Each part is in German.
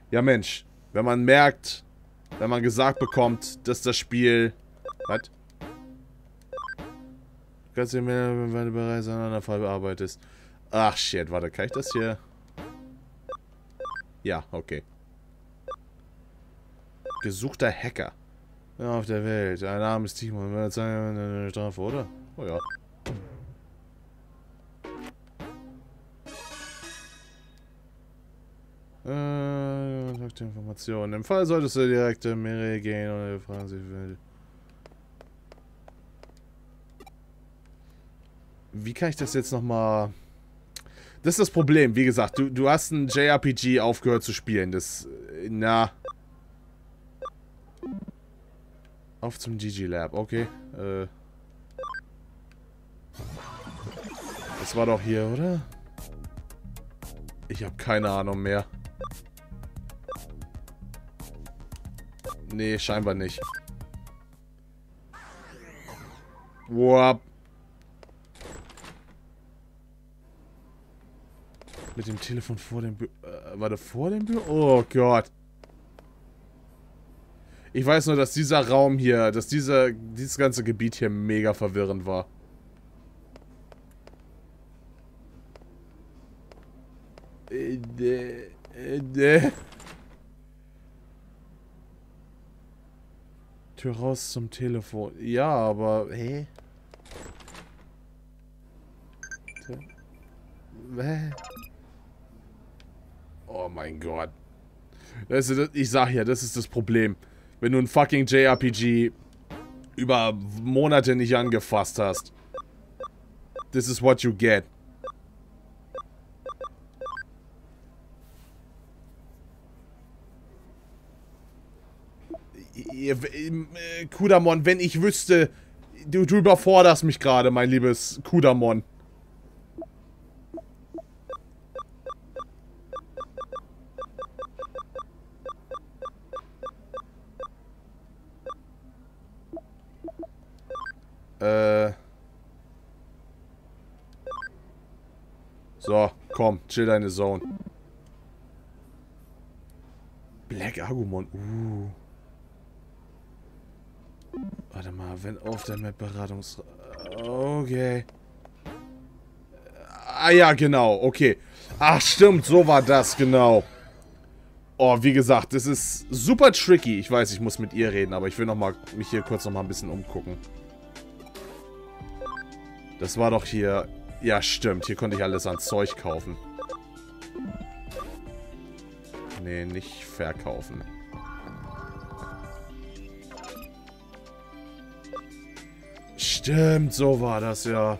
Ja, Mensch. Wenn man merkt, wenn man gesagt bekommt, dass das Spiel... Was? Kannst du mir, wenn du bereits an einer Fall bearbeitest. Ach, shit. Warte, kann ich das hier... Ja, okay. Gesuchter Hacker. Ja, auf der Welt. Ein armes Team. Und eine Strafe, oder? Oh ja. Informationen. Im Fall solltest du direkt in Meere gehen und fragen sie will. Wie kann ich das jetzt nochmal... Das ist das Problem. Wie gesagt, du hast ein JRPG aufgehört zu spielen. Das... Na... Auf zum GG Lab. Okay. Das war doch hier, oder? Ich habe keine Ahnung mehr. Nee, scheinbar nicht. Wow. Mit dem Telefon vor dem warte, vor dem Büro? Oh Gott. Ich weiß nur, dass dieser Raum hier, dass dieses ganze Gebiet hier mega verwirrend war. Tür raus zum Telefon. Ja, aber... Hä? Oh mein Gott. Ich sag ja, das ist das Problem. Wenn du ein fucking JRPG über Monate nicht angefasst hast. This is what you get. Kudamon, wenn ich wüsste... Du überforderst mich gerade, mein liebes Kudamon. So, komm, chill deine Zone. Black Agumon, Warte mal, wenn auf der Map Beratungs... Okay. Ah ja, genau, okay. Ach stimmt, so war das, genau. Oh, wie gesagt, das ist super tricky. Ich weiß, ich muss mit ihr reden, aber ich will mich hier kurz noch mal ein bisschen umgucken. Das war doch hier... Ja, stimmt. Hier konnte ich alles an Zeug kaufen. Nee, nicht verkaufen. Stimmt, so war das, ja.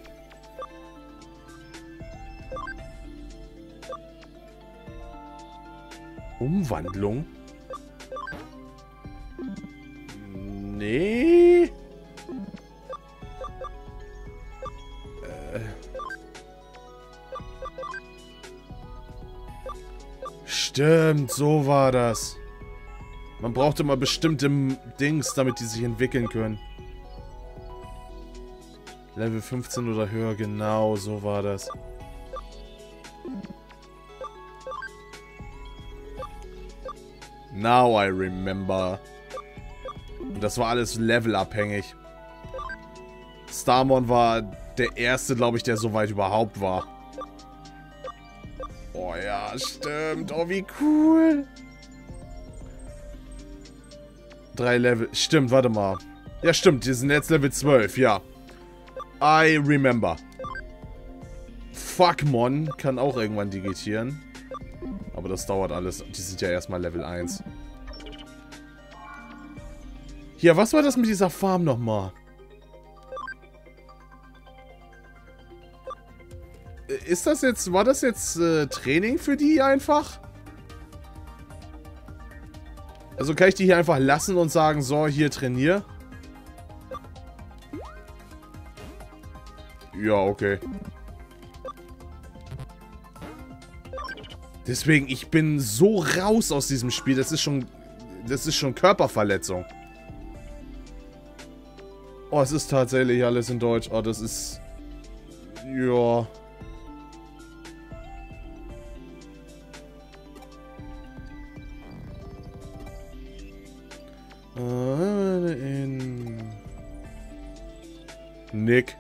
Umwandlung? Nee. Stimmt, so war das. Man brauchte mal bestimmte Dings, damit die sich entwickeln können. Level 15 oder höher, genau, so war das. Now I remember. Und das war alles levelabhängig. Starmon war der erste, glaube ich, der so weit überhaupt war. Oh ja, stimmt. Oh, wie cool. 3 Level. Stimmt, warte mal. Ja, stimmt. Die sind jetzt Level 12, ja. I remember. Fuckmon kann auch irgendwann digitieren. Aber das dauert alles. Die sind ja erstmal Level 1. Hier, was war das mit dieser Farm nochmal? Ist das jetzt... War das jetzt Training für die einfach? Also kann ich die hier einfach lassen und sagen, so, hier trainier? Ja, okay. Deswegen, ich bin so raus aus diesem Spiel. Das ist schon Körperverletzung. Oh, es ist tatsächlich alles in Deutsch. Oh, das ist... Ja... Nick.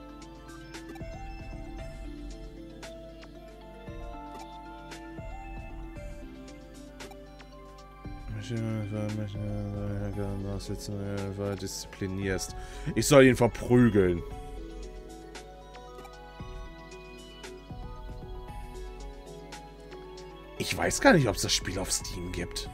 Disziplinierst. Ich soll ihn verprügeln. Ich weiß gar nicht, ob es das Spiel auf Steam gibt.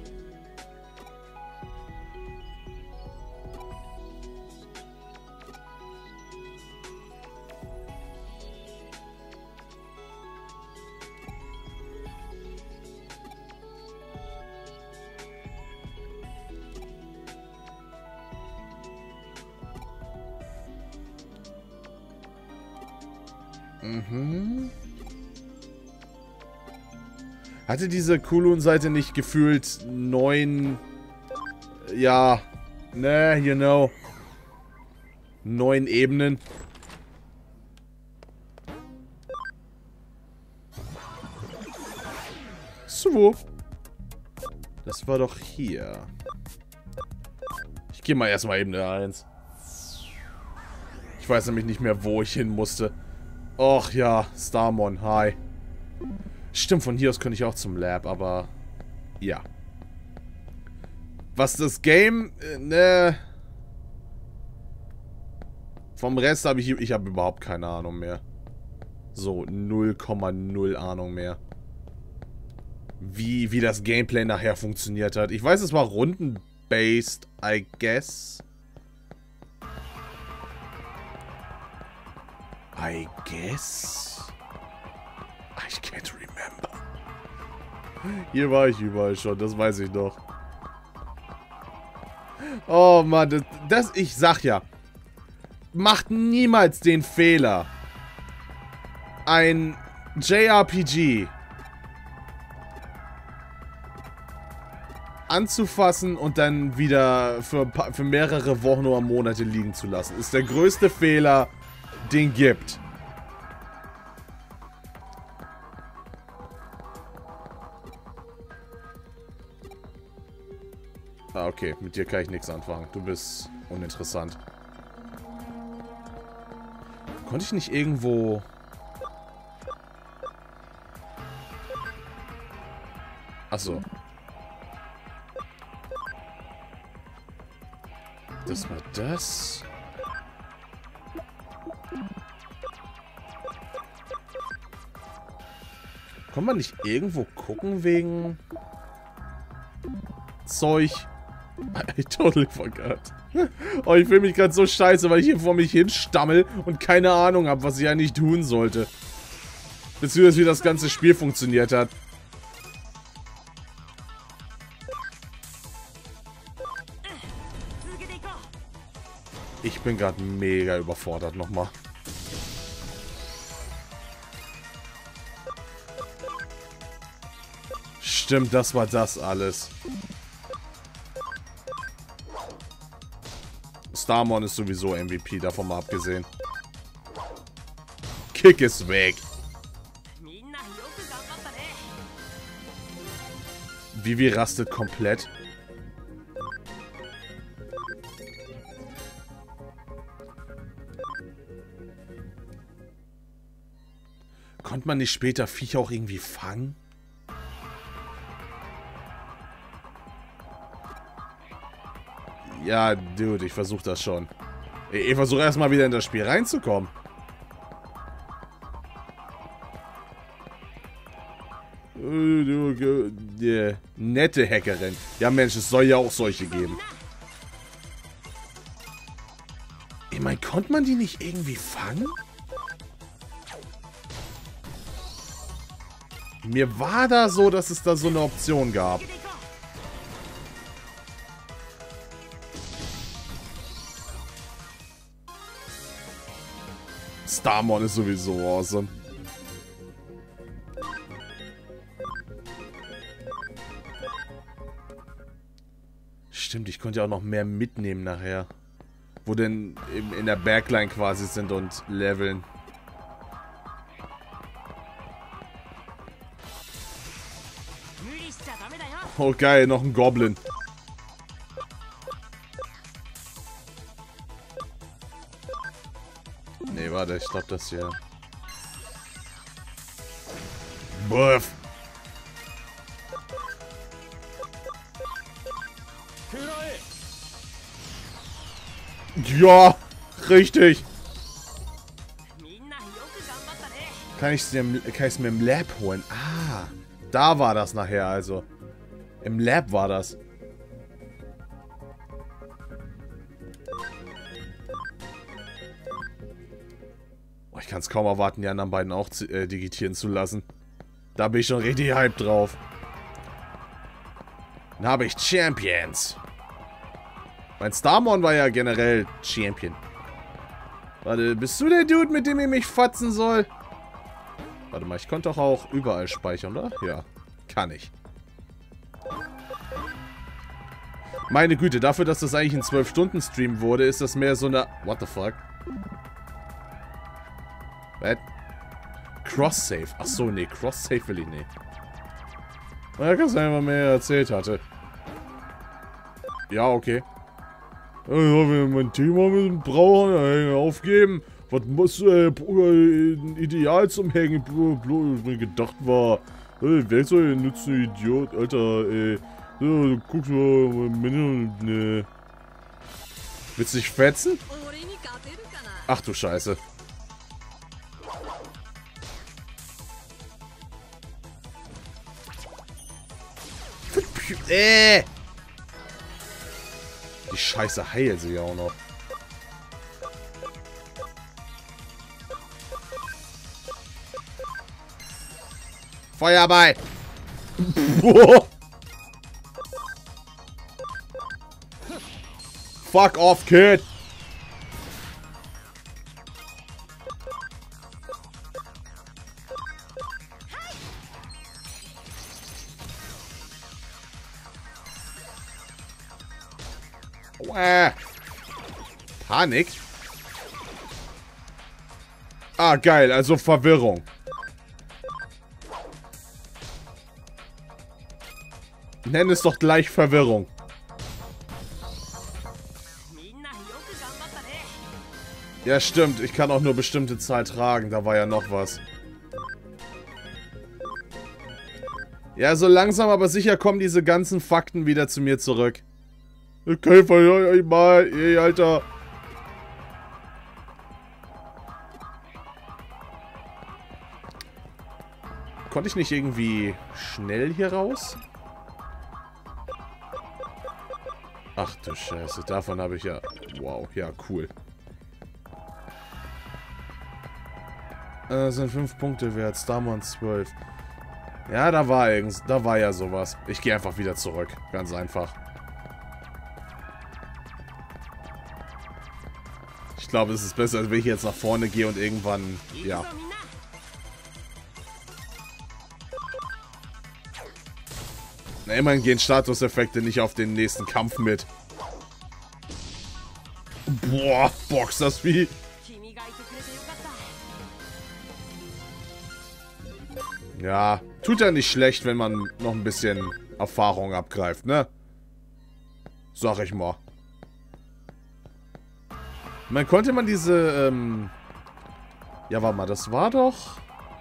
Mhm. Hatte diese Kulun-Seite nicht gefühlt 9... Ja, ne, you know. 9 Ebenen. So. Das war doch hier. Ich gehe mal erstmal Ebene 1. Ich weiß nämlich nicht mehr, wo ich hin musste. Och ja, Starmon, hi. Stimmt, von hier aus könnte ich auch zum Lab, aber... Ja. Was das Game... ne... Vom Rest habe ich... Ich habe überhaupt keine Ahnung mehr. So, 0,0 Ahnung mehr. Wie das Gameplay nachher funktioniert hat. Ich weiß, es war rundenbased, I guess. I guess? I can't remember. Hier war ich überall schon, das weiß ich noch. Oh Mann, ich sag ja. Macht niemals den Fehler, ein JRPG anzufassen und dann wieder für mehrere Wochen oder Monate liegen zu lassen. Ist der größte Fehler, den gibt. Ah, okay. Mit dir kann ich nichts anfangen. Du bist uninteressant. Konnte ich nicht irgendwo... Achso. Das war das. Kann man nicht irgendwo gucken wegen Zeug? I totally forgot. Oh, ich fühle mich gerade so scheiße, weil ich hier vor mich hinstammel und keine Ahnung habe, was ich eigentlich tun sollte. Beziehungsweise wie das ganze Spiel funktioniert hat. Ich bin gerade mega überfordert nochmal. Stimmt, das war das alles. Starmon ist sowieso MVP, davon mal abgesehen. Kick ist weg. Vivi rastet komplett. Konnte man nicht später Viecher auch irgendwie fangen? Ja, Dude, ich versuche das schon. Ich versuche erstmal wieder in das Spiel reinzukommen. Nette Hackerin. Ja, Mensch, es soll ja auch solche geben. Ich meine, konnte man die nicht irgendwie fangen? Mir war da so, dass es da so eine Option gab. Starmon ist sowieso awesome. Stimmt, ich konnte ja auch noch mehr mitnehmen nachher. Wo denn in der Backline quasi sind und leveln. Oh geil, noch ein Goblin. warte, ich glaube das hier. Buff. Ja, richtig. Kann ich es mir im Lab holen? Ah, da war das nachher also. Im Lab war das. Oh, ich kann es kaum erwarten, die anderen beiden auch digitieren zu lassen. Da bin ich schon richtig hyped drauf. Dann habe ich Champions. Mein Starmon war ja generell Champion. Warte, bist du der Dude, mit dem ich mich fatzen soll? Warte mal, ich konnte doch auch überall speichern, oder? Ja, kann ich. Meine Güte, dafür, dass das eigentlich ein 12-Stunden-Stream wurde, ist das mehr so eine... What the fuck? What? Cross-Save. Achso, nee, Cross-Save will ich nicht. Na, kann sein, was mir erzählt hatte. Ja, okay. Ja, wenn mein Thema mit dem Brauern aufgeben. Was muss ein Ideal zum Hängen mir gedacht war. Wer soll denn nutzen, Idiot, Alter, so, guck mal, Willst du dich fetzen? Ach du Scheiße. Die Scheiße heilt sie ja auch noch. Feuerball! Fuck off, kid! Panik? Ah, geil, also Verwirrung. Nenn es doch gleich Verwirrung. Ja, stimmt. Ich kann auch nur bestimmte Zahl tragen. Da war ja noch was. Ja, so langsam aber sicher kommen diese ganzen Fakten wieder zu mir zurück. Okay, verhör euch mal, ey, Alter. Konnte ich nicht irgendwie schnell hier raus? Ach du Scheiße, davon habe ich ja... Wow, ja, cool. Sind 5 Punkte wert, Starmon 12. Ja, da war ja sowas. Ich gehe einfach wieder zurück, ganz einfach. Ich glaube, es ist besser, als wenn ich jetzt nach vorne gehe und irgendwann... Ja. Na, immerhin gehen Statuseffekte nicht auf den nächsten Kampf mit. Boah, box das Vieh. Ja, tut ja nicht schlecht, wenn man noch ein bisschen Erfahrung abgreift, ne? Sag ich mal. Man konnte man diese, ja, warte mal, das war doch...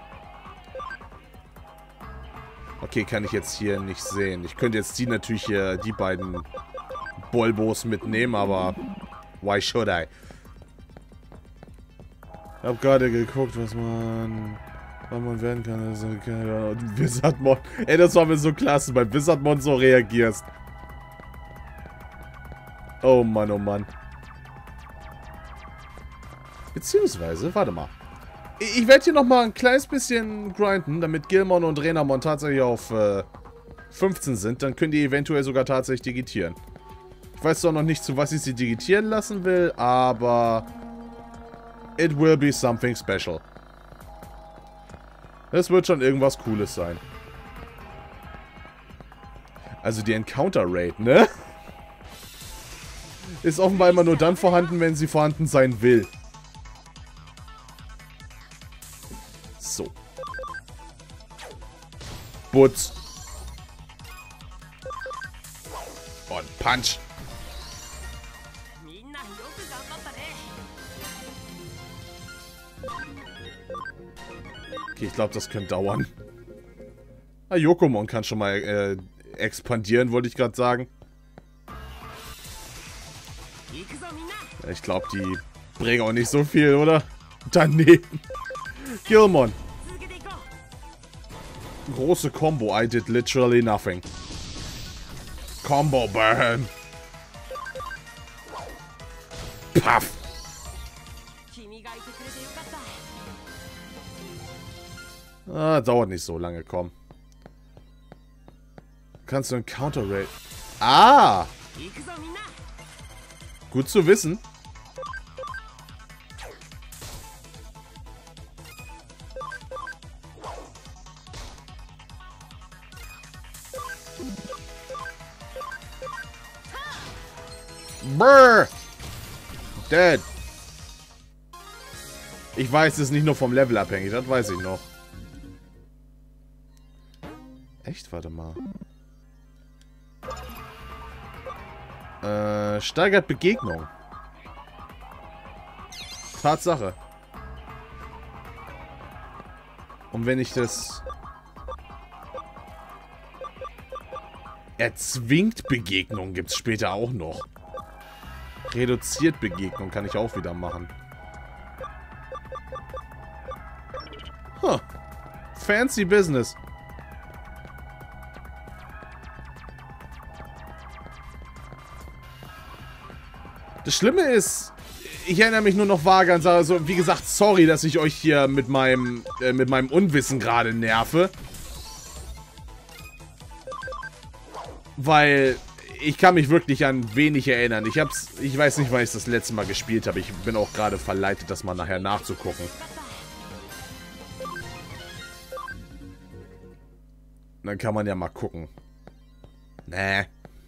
Okay, kann ich jetzt hier nicht sehen. Ich könnte jetzt natürlich hier die beiden Bolbos mitnehmen, aber... Why should I? Ich hab gerade geguckt, was man werden kann. Also, Wizardmon. Ey, das war mir so klasse, bei Wizardmon so reagierst. Oh Mann, oh Mann. Beziehungsweise, warte mal. Ich werde hier nochmal ein kleines bisschen grinden, damit Gilmon und Renamon tatsächlich auf 15 sind. Dann können die eventuell sogar tatsächlich digitieren. Ich weiß zwar noch nicht, zu was ich sie digitieren lassen will, aber... It will be something special. Das wird schon irgendwas Cooles sein. Also die Encounter Rate, ne? Ist offenbar immer nur dann vorhanden, wenn sie vorhanden sein will. So. Butz. Und Punch. Okay, ich glaube, das könnte dauern. Ah, Yokomon kann schon mal expandieren, wollte ich gerade sagen. Ich glaube, die bringen auch nicht so viel, oder? Daneben. Gilmon. Große Combo. I did literally nothing. Combo Burn. Puff. Ah, dauert nicht so lange, komm. Kannst du einen Counter-Raid... Ah! Gut zu wissen. Brrr! Dead. Ich weiß, es ist nicht nur vom Level abhängig, das weiß ich noch. Echt? Warte mal. Steigert Begegnung. Tatsache. Und wenn ich das... Erzwingt Begegnung gibt es später auch noch. Reduziert Begegnung kann ich auch wieder machen. Huh. Fancy Business. Das Schlimme ist, ich erinnere mich nur noch vage an, also wie gesagt, sorry, dass ich euch hier mit meinem Unwissen gerade nerve. Weil ich kann mich wirklich an wenig erinnern. Ich weiß nicht, wann ich das letzte Mal gespielt habe. Ich bin auch gerade verleitet, das mal nachher nachzugucken. Dann kann man ja mal gucken. Nee.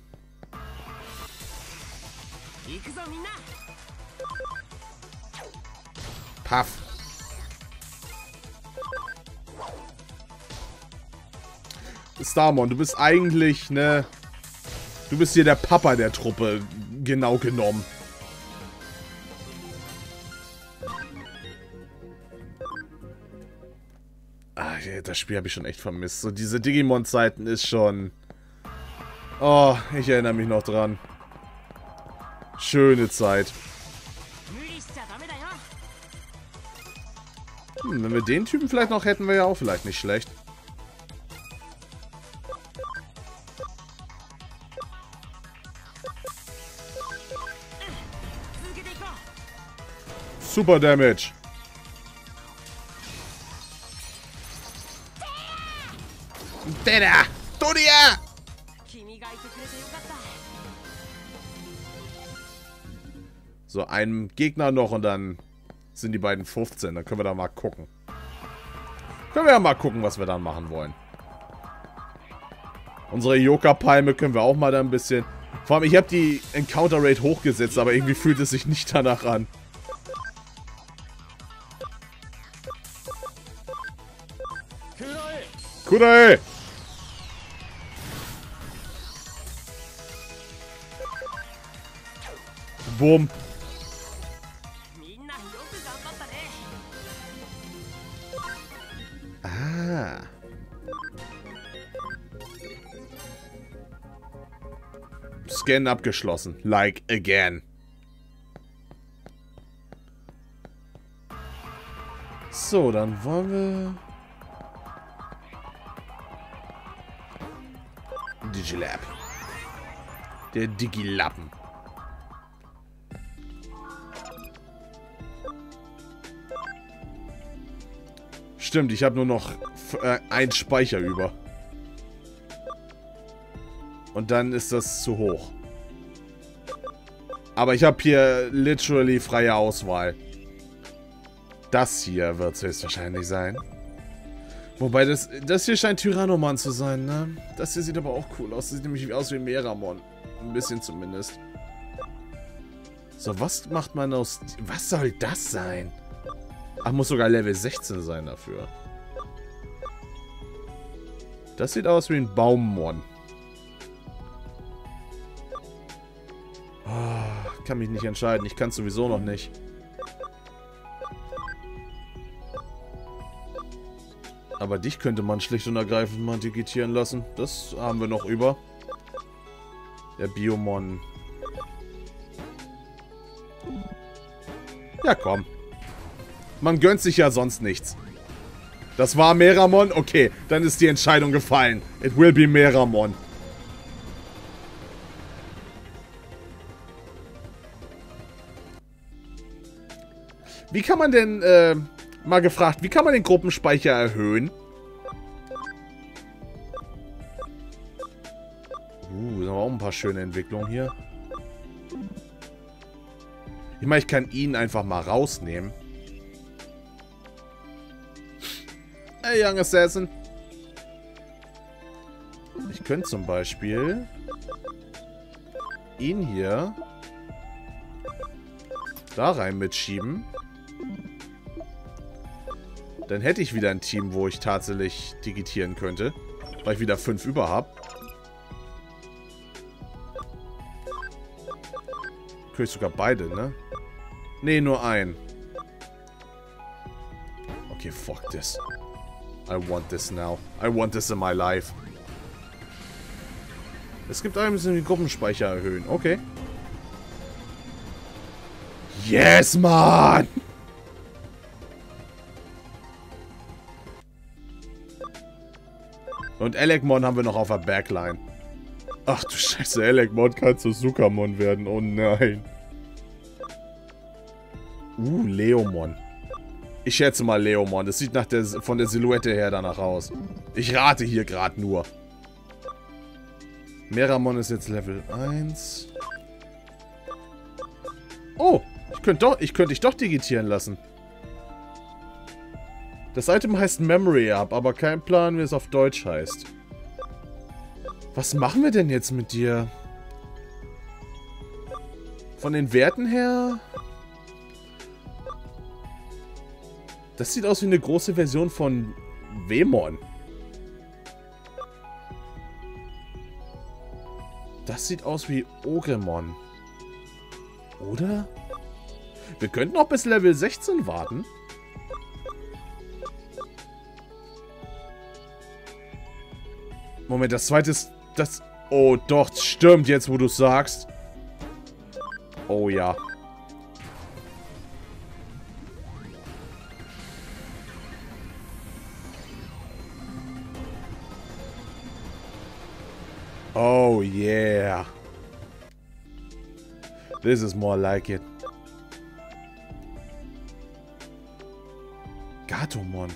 Puff. Starmon, du bist eigentlich, ne... Du bist hier der Papa der Truppe, genau genommen. Ah, ja, das Spiel habe ich schon echt vermisst. So diese Digimon-Zeiten ist schon... Oh, ich erinnere mich noch dran. Schöne Zeit. Wenn wir den Typen vielleicht noch hätten, wäre ja auch vielleicht nicht schlecht. Super Damage. Deda! Todia! So, ein Gegner noch und dann sind die beiden 15. Dann können wir da mal gucken. Können wir ja mal gucken, was wir dann machen wollen. Unsere Yoka-Palme können wir auch mal da ein bisschen... Vor allem, ich habe die Encounter-Rate hochgesetzt, aber irgendwie fühlt es sich nicht danach an. Kudai! Bumm. Ah. Scan abgeschlossen. Like again. So, dann wollen wir... Digilab. Der Digilappen. Stimmt, ich habe nur noch einen Speicher über. Und dann ist das zu hoch. Aber ich habe hier literally freie Auswahl. Das hier wird es höchstwahrscheinlich sein. Wobei, das hier scheint Tyrannoman zu sein, ne? Das hier sieht aber auch cool aus. Das sieht nämlich aus wie Meramon. Ein bisschen zumindest. So, was macht man aus... Was soll das sein? Ach, muss sogar Level 16 sein dafür. Das sieht aus wie ein Baummon. Oh, kann mich nicht entscheiden. Ich kann es sowieso noch nicht. Aber dich könnte man schlicht und ergreifend mal digitieren lassen. Das haben wir noch über. Der Biomon. Ja, komm. Man gönnt sich ja sonst nichts. Das war Meramon? Okay, dann ist die Entscheidung gefallen. It will be Meramon. Wie kann man denn, mal gefragt, wie kann man den Gruppenspeicher erhöhen? Sind aber auch ein paar schöne Entwicklungen hier. Ich meine, ich kann ihn einfach mal rausnehmen. Hey, Young Assassin. Ich könnte zum Beispiel ihn hier da rein mitschieben. Dann hätte ich wieder ein Team, wo ich tatsächlich digitieren könnte. Weil ich wieder 5 über habe. Könnte ich sogar beide, ne? Ne, nur ein. Okay, fuck this. I want this now. I want this in my life. Es gibt einen, die den Gruppenspeicher erhöhen. Okay. Yes, man! Und Elecmon haben wir noch auf der Backline. Ach du Scheiße, Elecmon kann zu Sukamon werden. Oh nein. Leomon. Ich schätze mal Leomon. Das sieht von der Silhouette her danach aus. Ich rate hier gerade nur. Meramon ist jetzt Level 1. Oh, ich könnte dich doch digitieren lassen. Das Item heißt Memory Up, aber kein Plan, wie es auf Deutsch heißt. Was machen wir denn jetzt mit dir? Von den Werten her? Das sieht aus wie eine große Version von Wemon. Das sieht aus wie Ogremon. Oder? Wir könnten auch bis Level 16 warten. Moment, das zweite ist... Das... Oh, doch, stimmt, jetzt wo du es sagst. Oh ja. Oh yeah. This is more like it. Gatomon.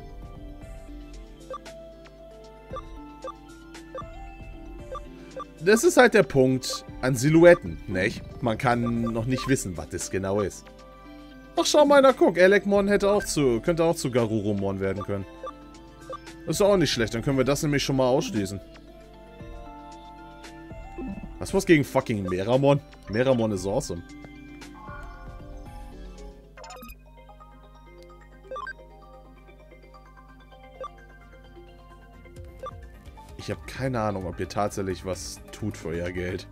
Das ist halt der Punkt an Silhouetten, nicht? Man kann noch nicht wissen, was das genau ist. Ach, schau mal, na guck, Elecmon könnte auch zu Garurumon werden können. Das ist auch nicht schlecht, dann können wir das nämlich schon mal ausschließen. Was gegen fucking Meramon? Meramon ist awesome. Ich habe keine Ahnung, ob ihr tatsächlich was tut für euer Geld.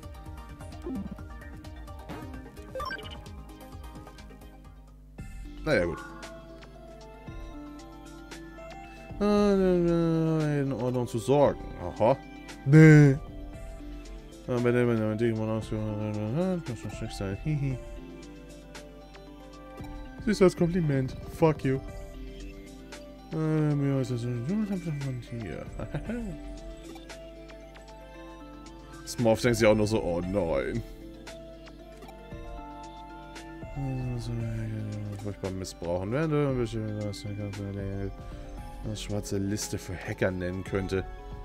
Naja, gut. In Ordnung zu sorgen. Aha. Nee. Süßes Kompliment. Fuck you. Smurf denkt sich auch nur so, oh nein. Furchtbar missbrauchen werde. Das schwarze Liste für Hacker nennen könnte.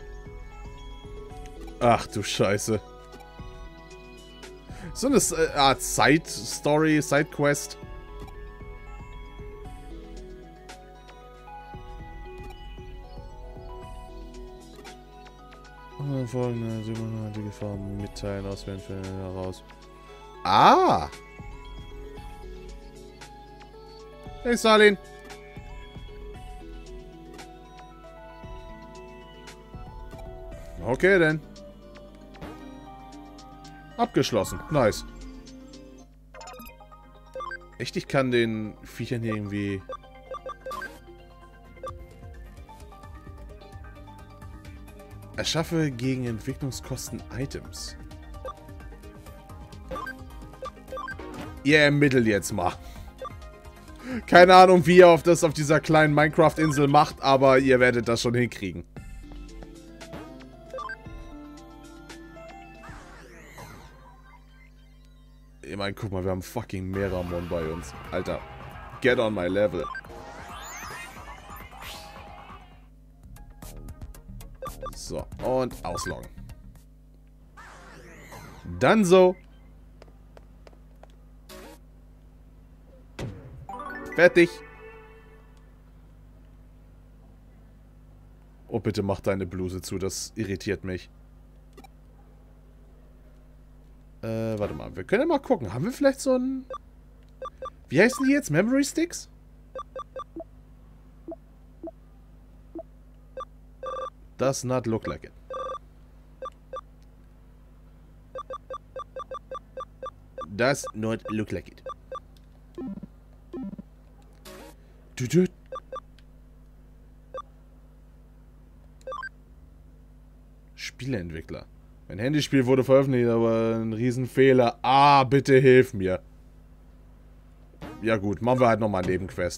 Ach du Scheiße. So eine Art Side-Story, Side-Quest. Folgende siebenartige Farben mitteilen, auswählen, heraus. Ah! Hey, Salin! Okay, dann. Abgeschlossen. Nice. Echt, ich kann den Viechern hier irgendwie... Erschaffe gegen Entwicklungskosten Items. Ihr ermittelt jetzt mal. Keine Ahnung, wie ihr das auf dieser kleinen Minecraft-Insel macht, aber ihr werdet das schon hinkriegen. Ich meine, guck mal, wir haben fucking Meramon bei uns. Alter, get on my level. So, und ausloggen. Dann so. Fertig. Oh, bitte mach deine Bluse zu, das irritiert mich. Warte mal, wir können ja mal gucken. Haben wir vielleicht so ein... Wie heißen die jetzt? Memory Sticks? Does not look like it. Does not look like it. Düdüt. Spieleentwickler. Mein Handyspiel wurde veröffentlicht, aber ein Riesenfehler. Ah, bitte hilf mir. Ja gut, machen wir halt nochmal eine Nebenquest.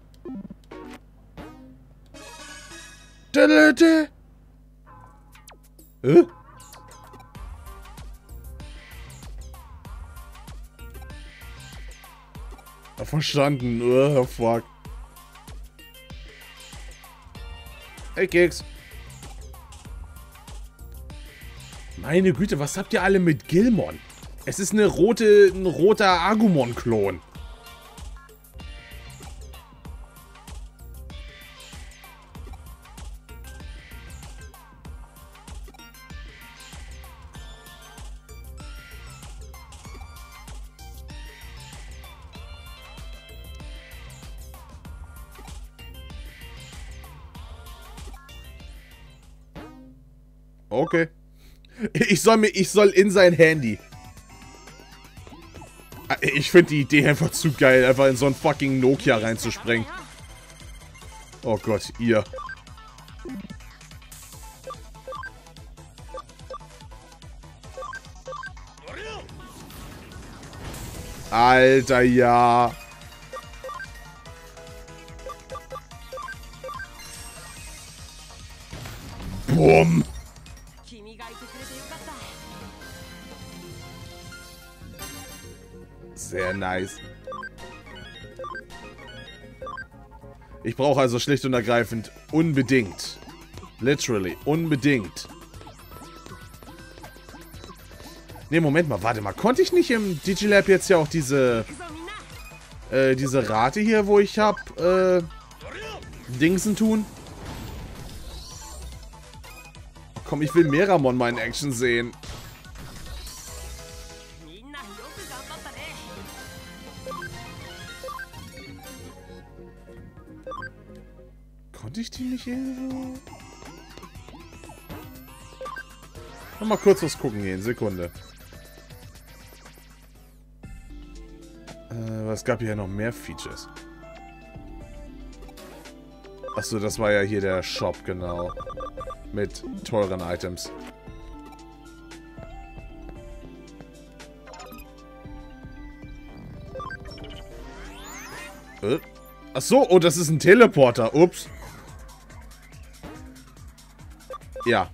Verstanden. Oh, fuck. Hey, Keks. Meine Güte, was habt ihr alle mit Gilmon? Es ist ein roter Agumon-Klon. Okay. Ich soll in sein Handy. Ich finde die Idee einfach zu geil, einfach in so ein fucking Nokia reinzuspringen. Oh Gott, ihr. Alter, ja. Bumm. Sehr nice. Ich brauche also schlicht und ergreifend unbedingt. Literally, unbedingt. Ne, Moment mal, warte mal. Konnte ich nicht im Digilab jetzt ja auch diese Rate hier, wo ich hab, Dingsen tun? Komm, ich will Meramon mal in Action sehen. Konnte ich die nicht irgendwo? Mal kurz was gucken gehen. Sekunde. Es gab hier noch mehr Features. Achso, das war ja hier der Shop, genau. Mit teuren Items. Achso, oh, das ist ein Teleporter. Ups. Ja.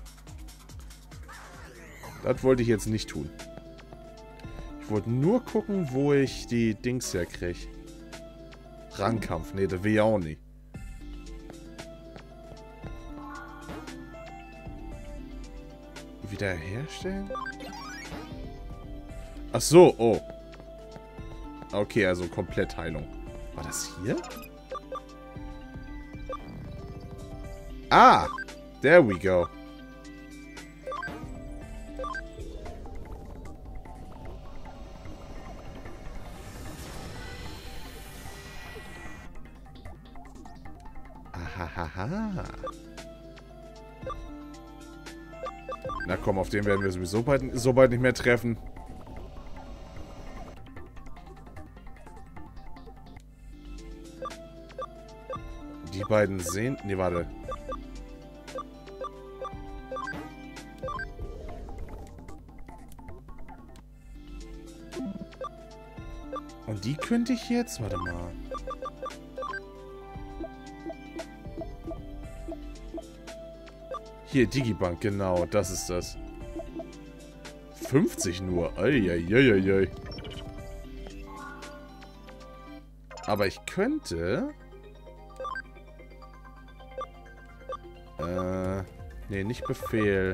Das wollte ich jetzt nicht tun. Ich wollte nur gucken, wo ich die Dings herkriege. Rangkampf. Nee, das will ich auch nicht. Wiederherstellen? Ach so, oh. Okay, also Komplettheilung. War das hier? Ah! There we go. Ahahaha. Na komm, auf den werden wir sowieso so bald nicht mehr treffen. Die beiden sehen... Nee, warte. Und die könnte ich jetzt... Warte mal. Hier, Digibank, genau. Das ist das. 50 nur. Eieieiei. Aber ich könnte... Nee, nicht Befehl.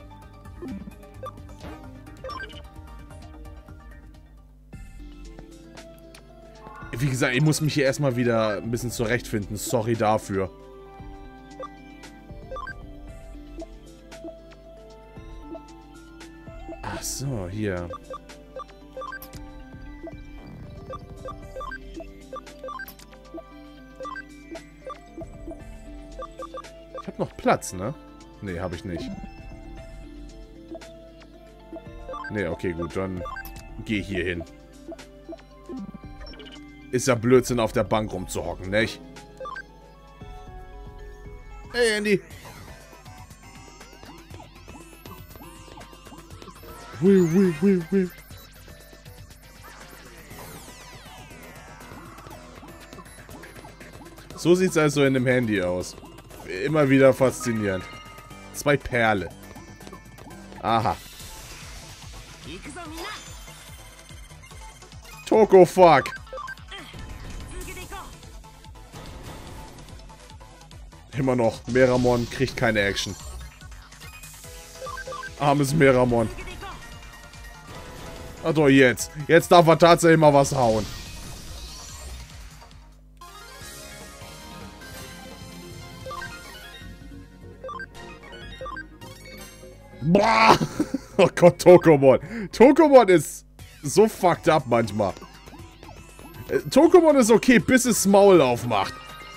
Wie gesagt, ich muss mich hier erstmal wieder ein bisschen zurechtfinden. Sorry dafür. Ach so, hier. Ich hab noch Platz, ne? Nee, habe ich nicht. Nee, okay, gut, dann geh hier hin. Ist ja Blödsinn, auf der Bank rumzuhocken, nicht? Hey, Andy. Will. So sieht's also in dem Handy aus. Immer wieder faszinierend. 2 Perle. Aha. Toko, fuck. Immer noch. Meramon kriegt keine Action. Armes Meramon. Ach doch, jetzt. Jetzt darf er tatsächlich mal was hauen. Boah! Oh Gott, Tokomon. Tokomon ist so fucked up manchmal. Tokomon ist okay, bis es Maul aufmacht.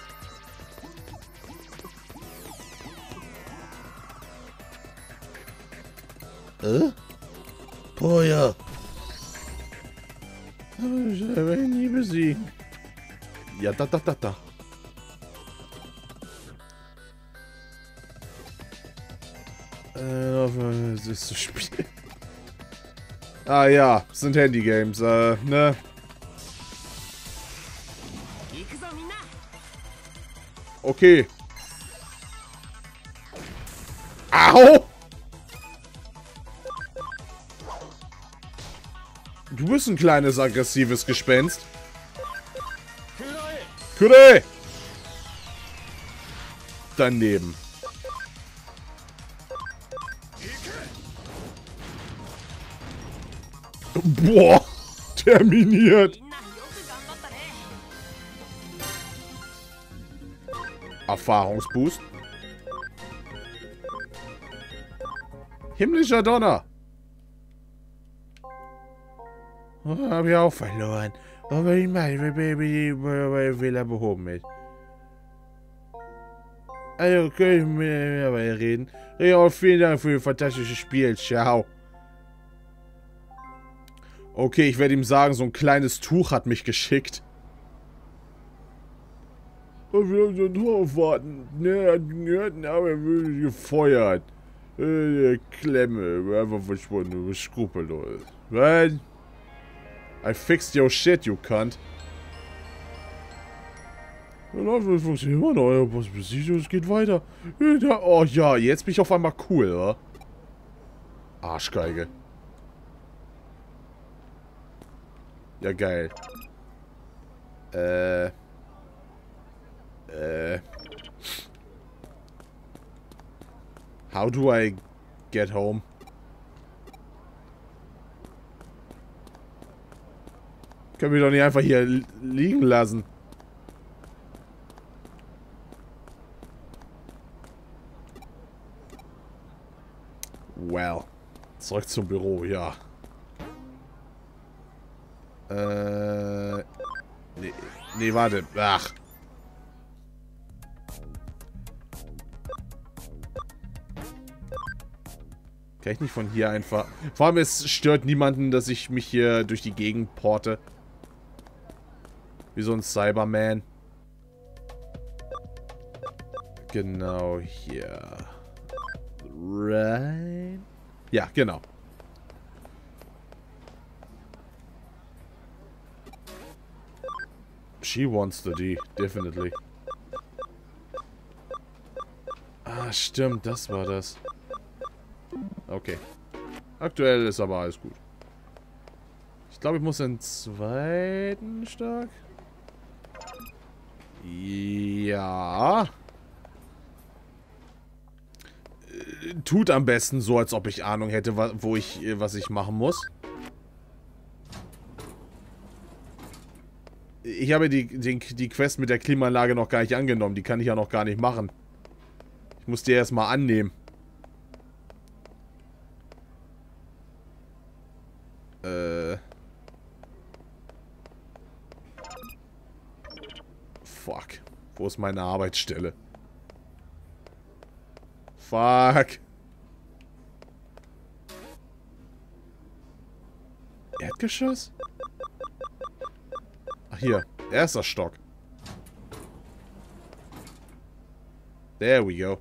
Oh ja. Ich werde ihn nie besiegen. Ja, da. Das ist zu spielen. Ah ja, sind Handy-Games, ne? Okay. Au! Du bist ein kleines, aggressives Gespenst. Kure! Daneben. Boah! Terminiert! Erfahrungsboost. Himmlischer Donner! Oh, hab ich auch verloren. Aber ich meine, Fehler behoben ist. Also können wir dabei reden. Ja, vielen Dank für Ihr fantastisches Spiel. Ciao. Okay, ich werde ihm sagen, so ein kleines Tuch hat mich geschickt. Und wir müssen drauf warten. Ne, hat gehört, aber er wurde gefeuert. Klemme, einfach verschwunden, skrupellos. Was? I fixed your shit, you cunt. Das funktioniert immer noch. Was besiegt, es geht weiter. Oh ja, jetzt bin ich auf einmal cool, oder? Arschgeige. Ja, geil. How do I get home? Können wir doch nicht einfach hier liegen lassen. Well. Zurück zum Büro, ja. Nee, warte. Ach. Kann ich nicht von hier einfach... Vor allem, es stört niemanden, dass ich mich hier durch die Gegend porte. Wie so ein Cyberman. Genau hier. Right. Ja, genau. She wants the D, definitely. Ah, stimmt, das war das. Okay. Aktuell ist aber alles gut. Ich glaube, ich muss in den zweiten Stock. Ja. Tut am besten so, als ob ich Ahnung hätte, was ich machen muss. Ich habe die Quest mit der Klimaanlage noch gar nicht angenommen. Die kann ich ja noch gar nicht machen. Ich muss die erstmal annehmen. Fuck. Wo ist meine Arbeitsstelle? Fuck. Erdgeschoss? Ach, hier. Erster Stock. There we go.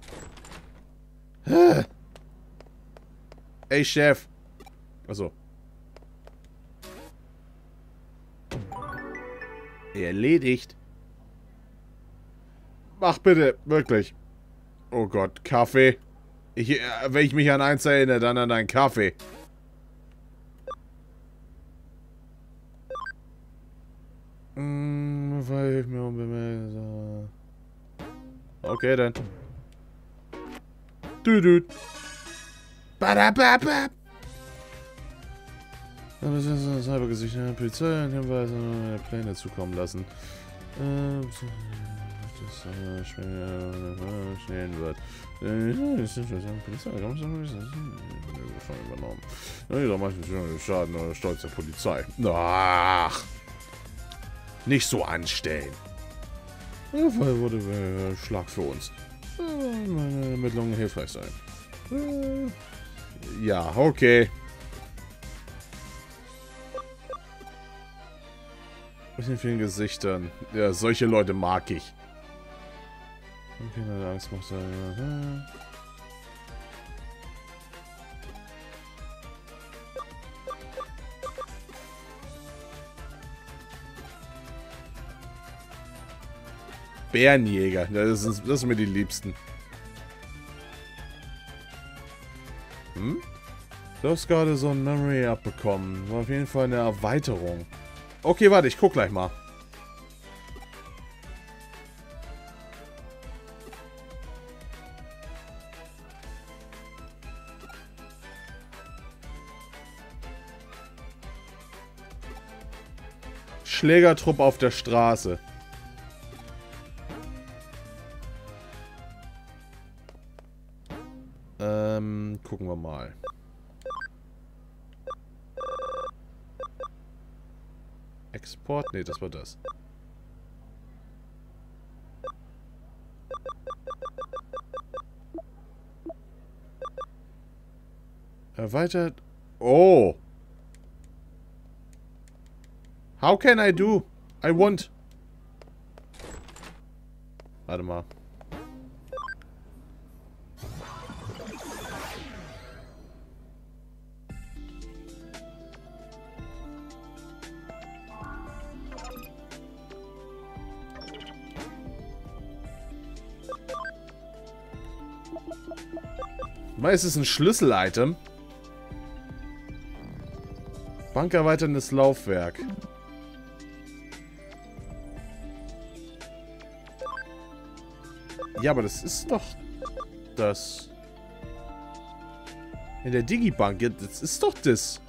Ey, Chef. Achso. Erledigt. Mach bitte. Wirklich. Oh Gott. Kaffee. Wenn ich mich an eins erinnere, dann an einen Kaffee. Weil ich mir unbemerkt. Okay, dann. Düdüt. Badababab. Aber das ist das halbe Gesicht der Polizei und Hinweise Pläne zukommen lassen. Das schnellen wird. Das ist schon Polizei. Schon übernommen. Da macht es Schaden oder Stolz der Polizei. Ach. Nicht so anstellen. Der Fall wurde Schlag für uns. Meine Ermittlungen hilfreich sein. Ja, okay. Mit den vielen Gesichtern. Ja, solche Leute mag ich. Okay, keine Angst macht er. Bärenjäger, das sind mir die Liebsten. Hm? Du hast gerade so ein Memory abbekommen. War auf jeden Fall eine Erweiterung. Okay, warte, ich guck gleich mal. Schlägertrupp auf der Straße. Gucken wir mal. Export? Ne, das war das. Erweitert. Oh. How can I do? I want. Warte mal. Ist es ein Schlüssel-Item? Bankerweiterndes Laufwerk. Ja, aber das ist doch das. In der Digibank, das ist doch das.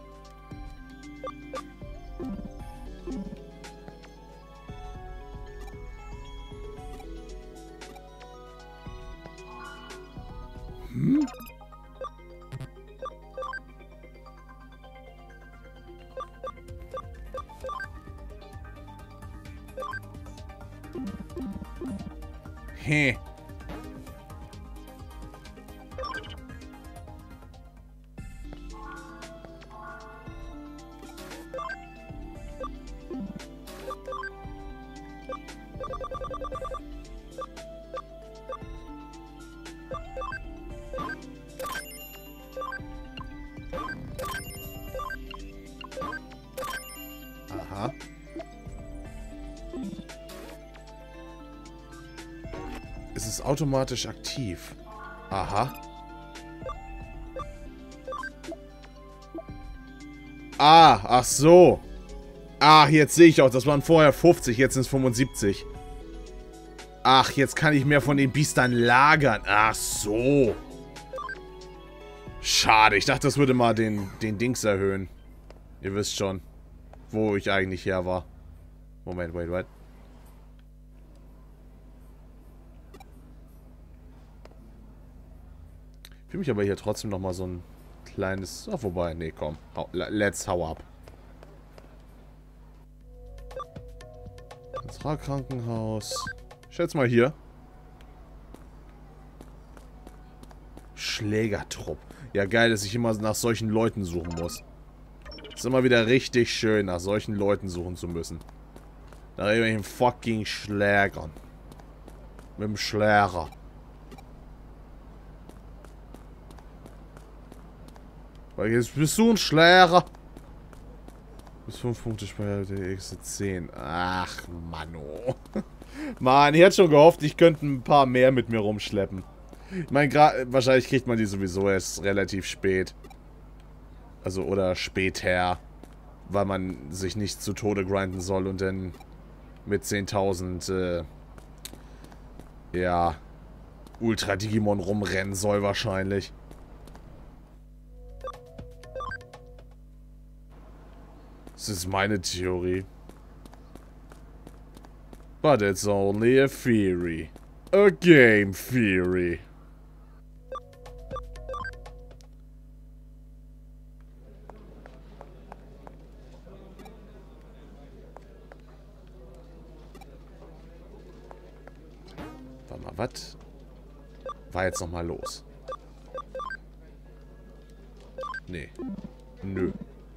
Hm? Hä? Aha. automatisch aktiv. Aha. Ah, ach so. Ach, jetzt sehe ich auch, das waren vorher 50, jetzt sind es 75. Ach, jetzt kann ich mehr von den Biestern lagern. Ach so. Schade, ich dachte, das würde mal den Dings erhöhen. Ihr wisst schon, wo ich eigentlich her war. Moment, wait. Ich fühle mich aber hier trotzdem nochmal so ein kleines... Ach, wobei, nee, komm. Hau ab. Krankenhaus. Ich schätze mal hier. Schlägertrupp. Ja, geil, dass ich immer nach solchen Leuten suchen muss. Ist immer wieder richtig schön, nach solchen Leuten suchen zu müssen. Nach irgendwelchen fucking Schlägern. Mit dem Schläger. Weil jetzt bist du ein Schläger. Bis 5 Punkte Speicher der X10. Ach, Manno. Mann, ich hätte schon gehofft, ich könnte ein paar mehr mit mir rumschleppen. Ich meine, wahrscheinlich kriegt man die sowieso erst relativ spät. Also, oder später. Weil man sich nicht zu Tode grinden soll und dann mit 10.000, ja, Ultra-Digimon rumrennen soll wahrscheinlich. Das ist meine Theorie. But it's only a theory. A game theory. Warte mal, was war jetzt nochmal los? Nee. Nö.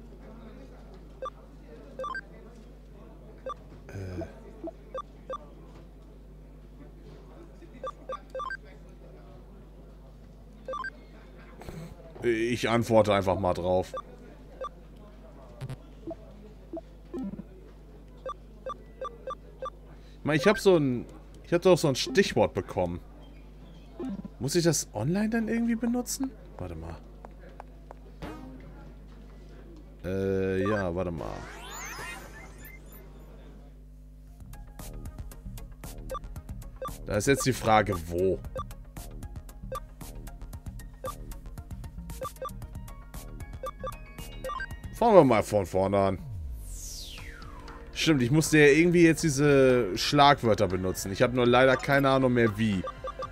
Ich antworte einfach mal drauf. Ich meine, ich habe doch so ein Stichwort bekommen. Muss ich das online dann irgendwie benutzen? Warte mal. Ja, warte mal. Da ist jetzt die Frage, wo? Fangen wir mal von vorne an. Stimmt, ich musste ja irgendwie jetzt diese Schlagwörter benutzen. Ich habe nur leider keine Ahnung mehr wie.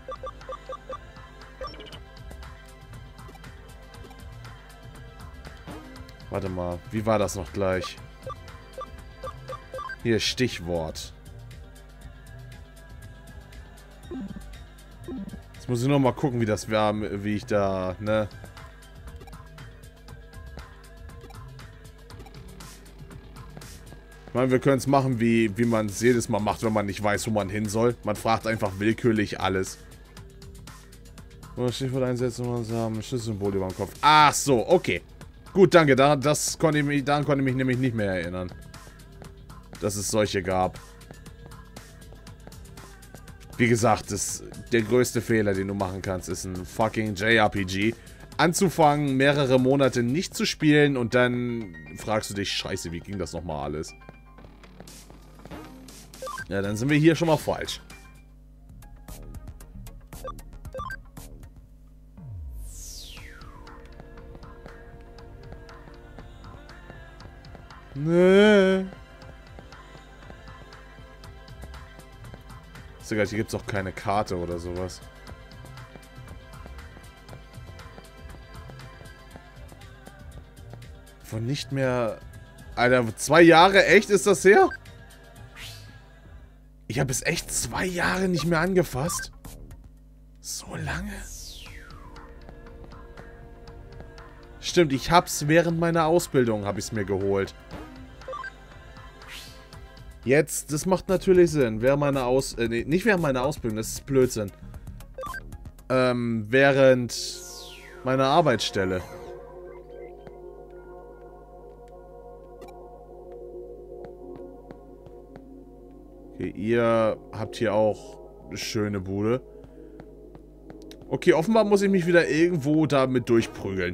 Warte mal, wie war das noch gleich? Hier, Stichwort. Jetzt muss ich noch mal gucken, wie das wäre, wie ich da, ne? Ich meine, wir können es machen, wie man es jedes Mal macht, wenn man nicht weiß, wo man hin soll. Man fragt einfach willkürlich alles. Stichwort einsetzen und haben ein Schlüsselsymbol über dem Kopf. Ach so, okay. Gut, danke. Daran konnte ich mich nämlich nicht mehr erinnern. Dass es solche gab. Wie gesagt, der größte Fehler, den du machen kannst, ist ein fucking JRPG. Anzufangen, mehrere Monate nicht zu spielen und dann fragst du dich, scheiße, wie ging das nochmal alles? Ja, dann sind wir hier schon mal falsch. Nee. Sogar, hier gibt es auch keine Karte oder sowas. Von nicht mehr... Alter, 2 Jahre? Echt? Ist das her? Ich habe es echt 2 Jahre nicht mehr angefasst. So lange? Stimmt, ich hab's während meiner Ausbildung, habe ich es mir geholt. Jetzt, das macht natürlich Sinn. Während meiner nee, nicht während meiner Ausbildung, das ist Blödsinn. Während meiner Arbeitsstelle. Okay, ihr habt hier auch eine schöne Bude. Okay, offenbar muss ich mich wieder irgendwo damit durchprügeln.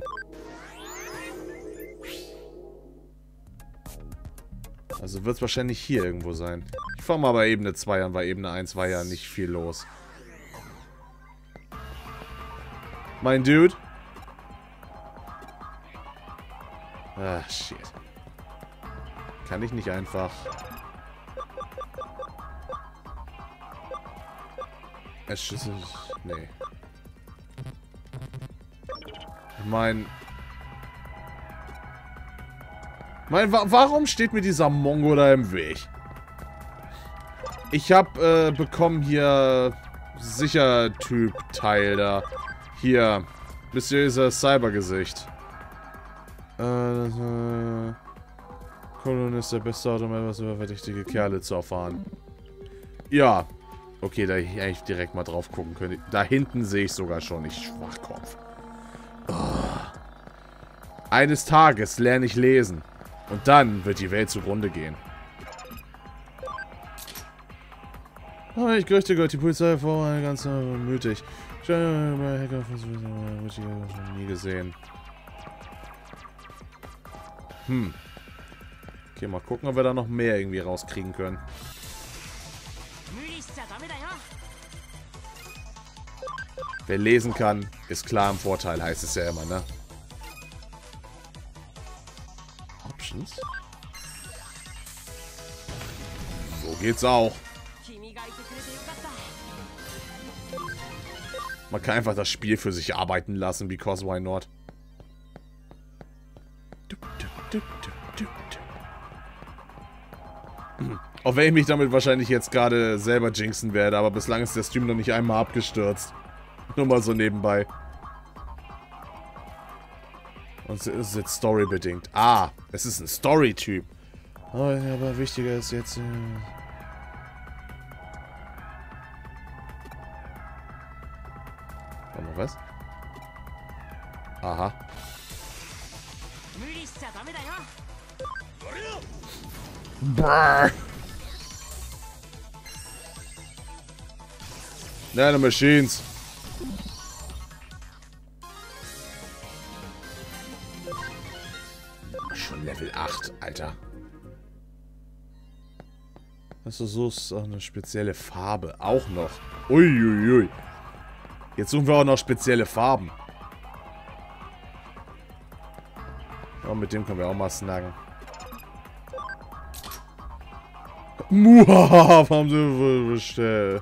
Also wird es wahrscheinlich hier irgendwo sein. Ich fange mal bei Ebene 2 an, weil Ebene 1 war ja nicht viel los. Mein Dude. Ah, shit. Kann ich nicht einfach... Nee. Ich meine... Warum steht mir dieser Mongo da im Weg? Ich hab bekommen hier Sicher-Typ-Teil da. Hier. Mysteriöser Cybergesicht. Colon ist der beste Ort, um etwas über verdächtige Kerle zu erfahren. Ja. Okay, da hätte ich direkt mal drauf gucken können. Da hinten sehe ich sogar schon. Ich Schwachkopf. Oh. Eines Tages lerne ich lesen. Und dann wird die Welt zugrunde gehen. Oh, ich gerüchte Gott, die Polizei vor eine ganz mütig. Ich habe bei Hacker schon nie gesehen. Okay, mal gucken, ob wir da noch mehr irgendwie rauskriegen können. Wer lesen kann, ist klar im Vorteil, heißt es ja immer, ne? Options? So geht's auch. Man kann einfach das Spiel für sich arbeiten lassen, because why not? Auch wenn ich mich damit wahrscheinlich jetzt gerade selber jinxen werde, aber bislang ist der Stream noch nicht einmal abgestürzt. Nur mal so nebenbei. Und es ist jetzt storybedingt. Ah, es ist ein Story-Typ. Oh, aber wichtiger ist jetzt... Warte mal, was? Aha. Brrr. Nanomachines. Schon Level 8, Alter. Also so ist auch eine spezielle Farbe. Auch noch. Uiuiui. Jetzt suchen wir auch noch spezielle Farben. Ja, mit dem können wir auch mal snaggen. Muhaha, haben sie bestellt.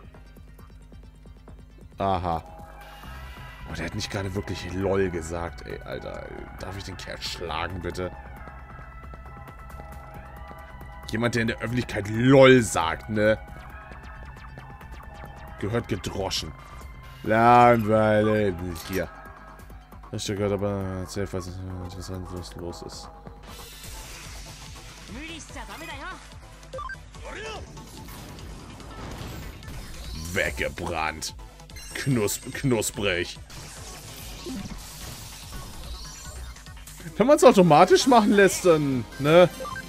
Aha. Oh, der hat nicht gerade wirklich LOL gesagt, ey, Alter. Darf ich den Kerl schlagen, bitte? Jemand, der in der Öffentlichkeit LOL sagt, ne? Gehört gedroschen. Langweilig. Hier. Das Stück gehört aber erzählt, was interessant los ist. Weggebrannt. Knusprig. Wenn man es automatisch machen lässt, dann, ne?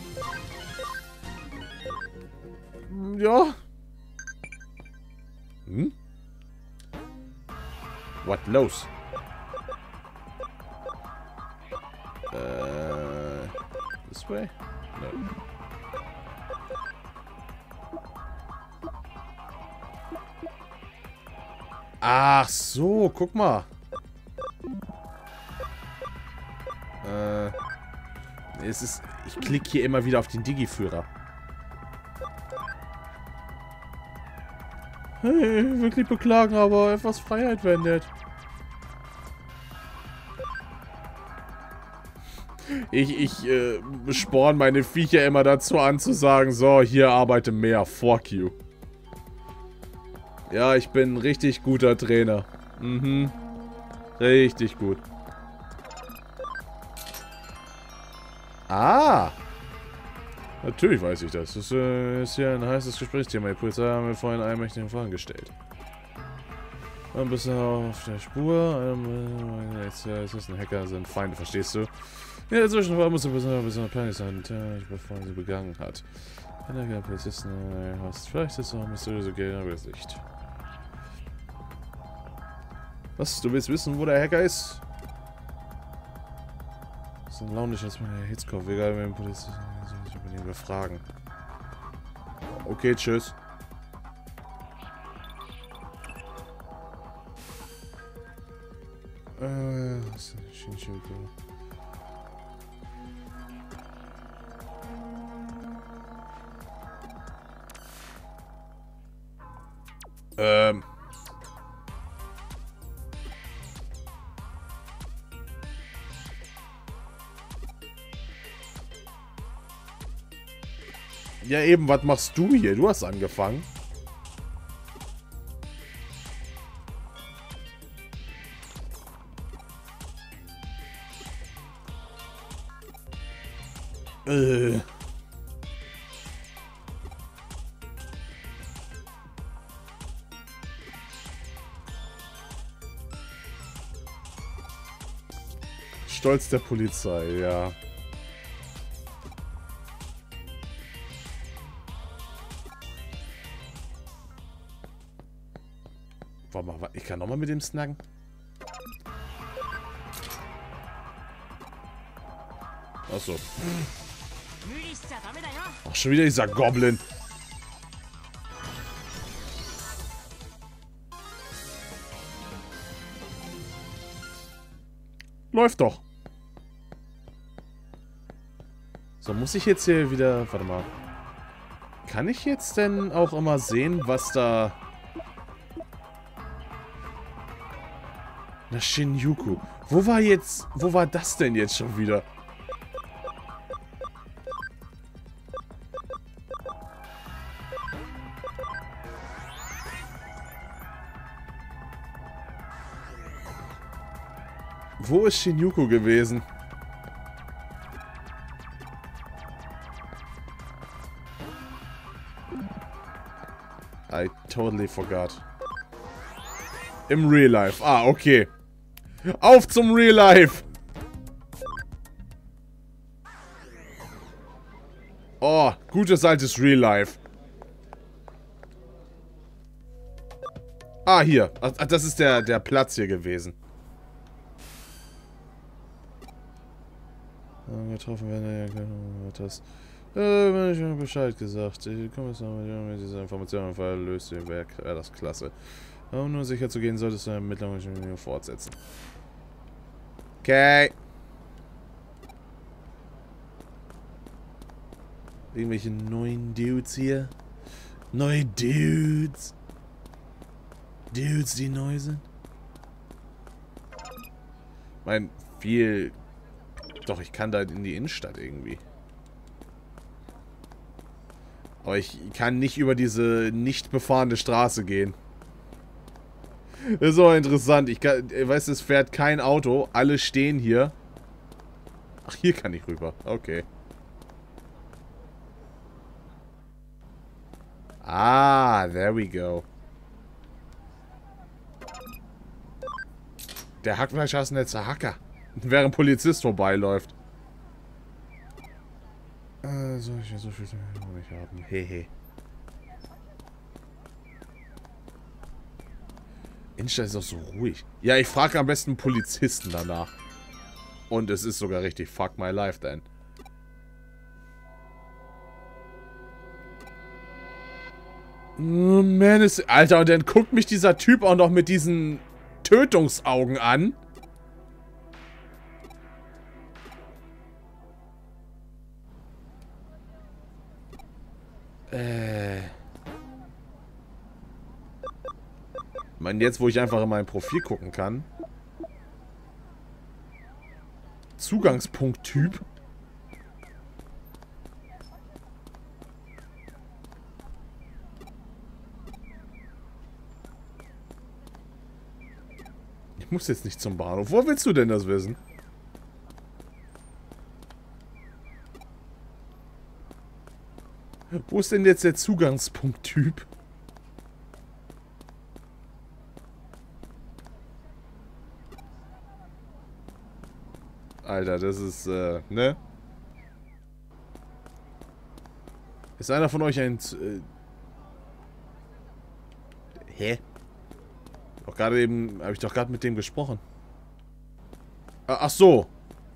Ja. Hm? What los? This way? No. Ach so, guck mal. Es ist... Ich klicke hier immer wieder auf den Digi-Führer. Hey, wirklich beklagen, aber etwas Freiheit wäre nett. Ich sporn meine Viecher immer dazu an zu sagen, so, hier arbeite mehr, fuck you. Ja, ich bin ein richtig guter Trainer. Mhm. Richtig gut. Ah! Natürlich weiß ich das. Das ist ja ein heißes Gesprächsthema. Die Polizei haben mir vorhin einen mächtigen Fragen gestellt. Ein bisschen auf der Spur. Jetzt ist ein Hacker, sind Feinde, verstehst du? Ja, dazwischen war muss ein bisschen peinlich sein, bevor sie begangen hat. Wenn der Polizisten hast, vielleicht ist auch ein mysteriöser Gegner Gesicht. Was? Du willst wissen, wo der Hacker ist? Das ist launig, als man der Hitzkopf. Egal, wenn Polizisten sich über den befragen. Okay, tschüss. Was ist denn Shinjuku? Ja eben, was machst du hier? Du hast angefangen. Stolz der Polizei, ja. Warte mal, ich kann nochmal mit dem snacken. Achso. Ach, schon wieder dieser Goblin. Läuft doch. So, muss ich jetzt hier wieder... Warte mal. Kann ich jetzt denn auch immer sehen, was da... Na, Shinjuku. Wo war jetzt... Wo war das denn jetzt schon wieder? Wo ist Shinjuku gewesen? I totally forgot. Im Real Life. Ah, okay. Auf zum Real Life! Oh, gutes altes Real Life. Ah, hier. Ach, das ist der Platz hier gewesen. Getroffen werden, das. Wenn ich mir Bescheid gesagt. Ich komme jetzt noch mit dieser Information auf löst den Werk. Das ist klasse. Um nur sicher zu gehen, solltest du eine Ermittlung fortsetzen. Okay. Irgendwelche neuen Dudes hier? Neue Dudes? Dudes, die neu sind? Mein, viel... Doch, ich kann da in die Innenstadt irgendwie. Aber ich kann nicht über diese nicht befahrene Straße gehen. Das ist aber interessant. Ich weiß, es fährt kein Auto. Alle stehen hier. Ach, hier kann ich rüber. Okay. Ah, there we go. Der Hackfleischer ist ein letzter Hacker. Während ein Polizist vorbeiläuft. Soll ich ja so viel nicht haben. Hehe. Innenstadt ist auch so ruhig. Ja, ich frage am besten einen Polizisten danach. Und es ist sogar richtig fuck my life dann. Oh man, Alter, und dann guckt mich dieser Typ auch noch mit diesen Tötungsaugen an. Ich meine, jetzt, wo ich einfach in mein Profil gucken kann. Zugangspunkt-Typ. Ich muss jetzt nicht zum Bahnhof. Wo willst du denn das wissen? Wo ist denn jetzt der Zugangspunkt-Typ? Alter, das ist, ne? Ist einer von euch ein... Hä? Doch gerade eben, habe ich doch gerade mit dem gesprochen. Ach so.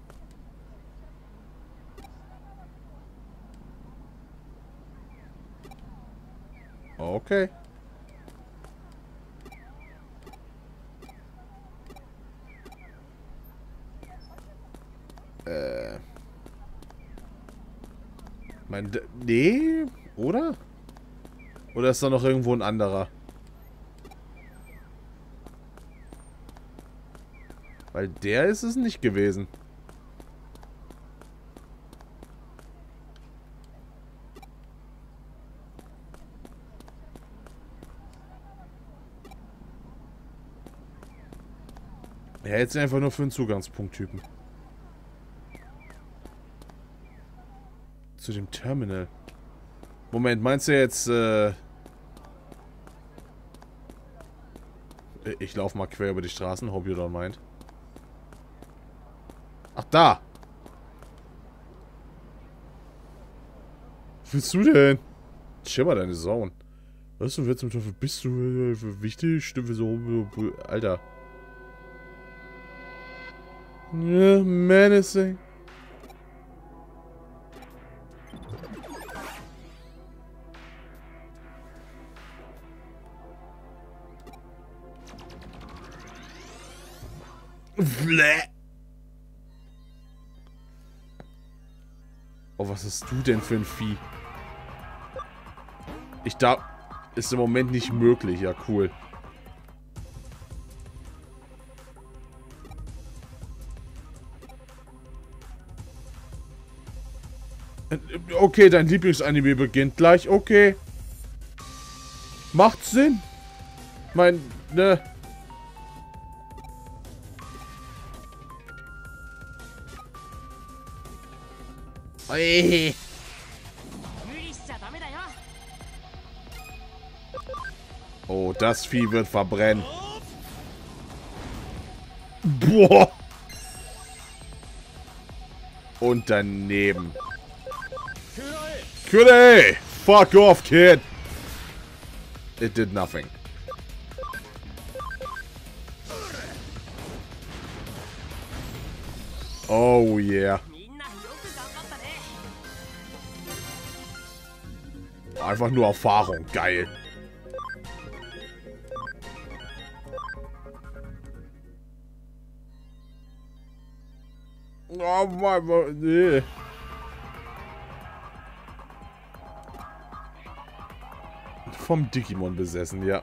Okay. Nee, oder? Oder ist da noch irgendwo ein anderer? Weil der ist es nicht gewesen. Ja, jetzt einfach nur für einen Zugangspunkt-Typen. Zu dem Terminal. Moment, meinst du jetzt, ich laufe mal quer über die Straßen, hope you don't mind. Ach, da! Was willst du denn? Chill mal deine Zone. Was du willst, bist du wichtig? Stimmt, so, Alter. Ja, menacing. Oh, was hast du denn für ein Vieh? Ich darf... Ist im Moment nicht möglich. Ja, cool. Okay, dein Lieblingsanime beginnt gleich. Okay. Macht Sinn. Ne... Ey. Oh, das Vieh wird verbrennen. Boah. Und daneben. Kurde! Fuck off, kid! It did nothing. Oh yeah. Einfach nur Erfahrung. Geil. Oh Mann, nee. Vom Digimon besessen, ja.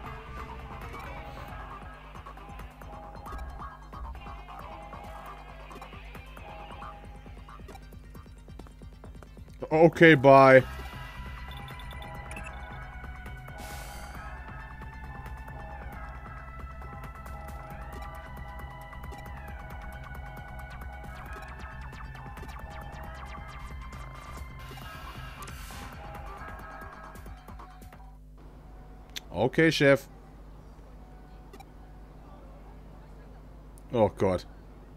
Okay, bye. Okay, Chef. Oh Gott.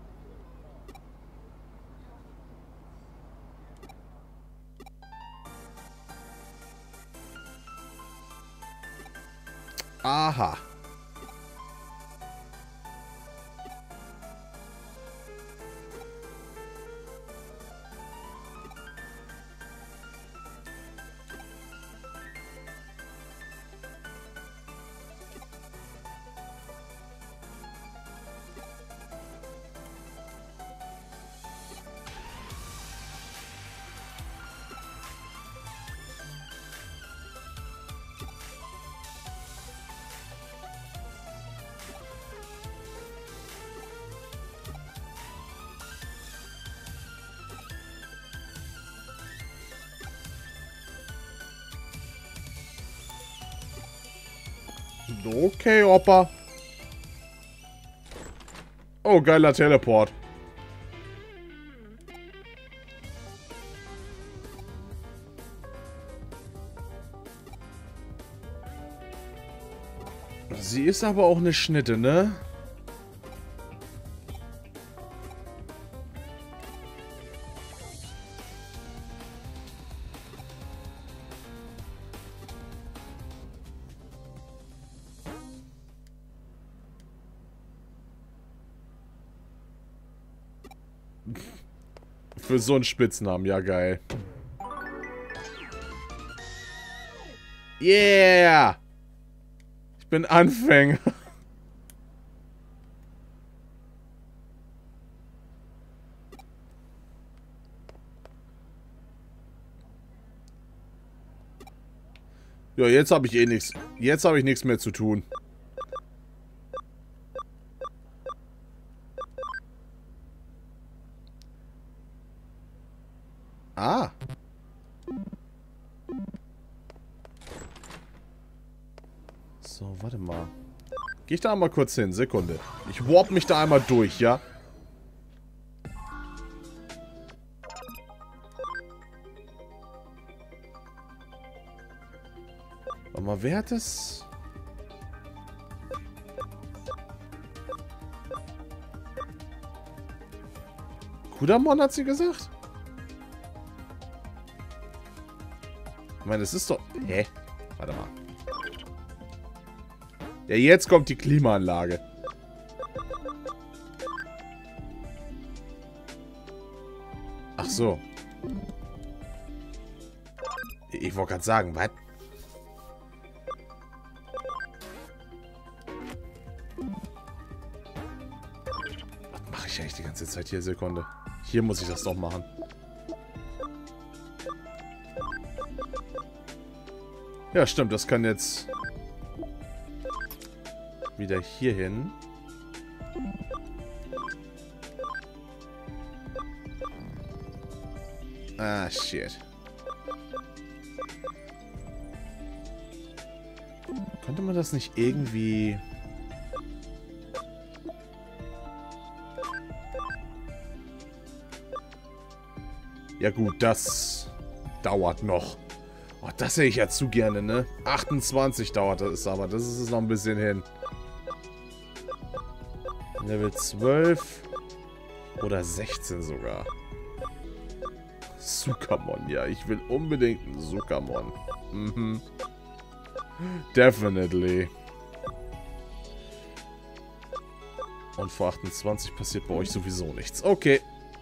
Aha. Okay, Opa. Oh, geiler Teleport. Sie ist aber auch eine Schnitte, ne? Für so einen Spitznamen, ja geil. Yeah! Ich bin Anfänger. Ja, jetzt habe ich eh nichts. Jetzt habe ich nichts mehr zu tun. Ah. So, warte mal. Geh ich da einmal kurz hin? Sekunde. Ich warp mich da einmal durch, ja? Warte mal, wer hat das? Kudamon hat sie gesagt? Ich meine, es ist doch... Hä? Warte mal. Ja, jetzt kommt die Klimaanlage. Ach so. Ich wollte gerade sagen, was? Was mache ich eigentlich die ganze Zeit hier? Sekunde. Hier muss ich das doch machen. Ja, stimmt. Das kann jetzt wieder hier hin. Ah, shit. Konnte man das nicht irgendwie... Ja gut, das dauert noch. Oh, das hätte ich ja zu gerne, ne? 28 dauert das aber. Das ist noch ein bisschen hin. Level 12 oder 16 sogar. Sukamon, ja. Ich will unbedingt einen Sukamon. Mhm. Definitely. Und vor 28 passiert bei euch sowieso nichts. Okay.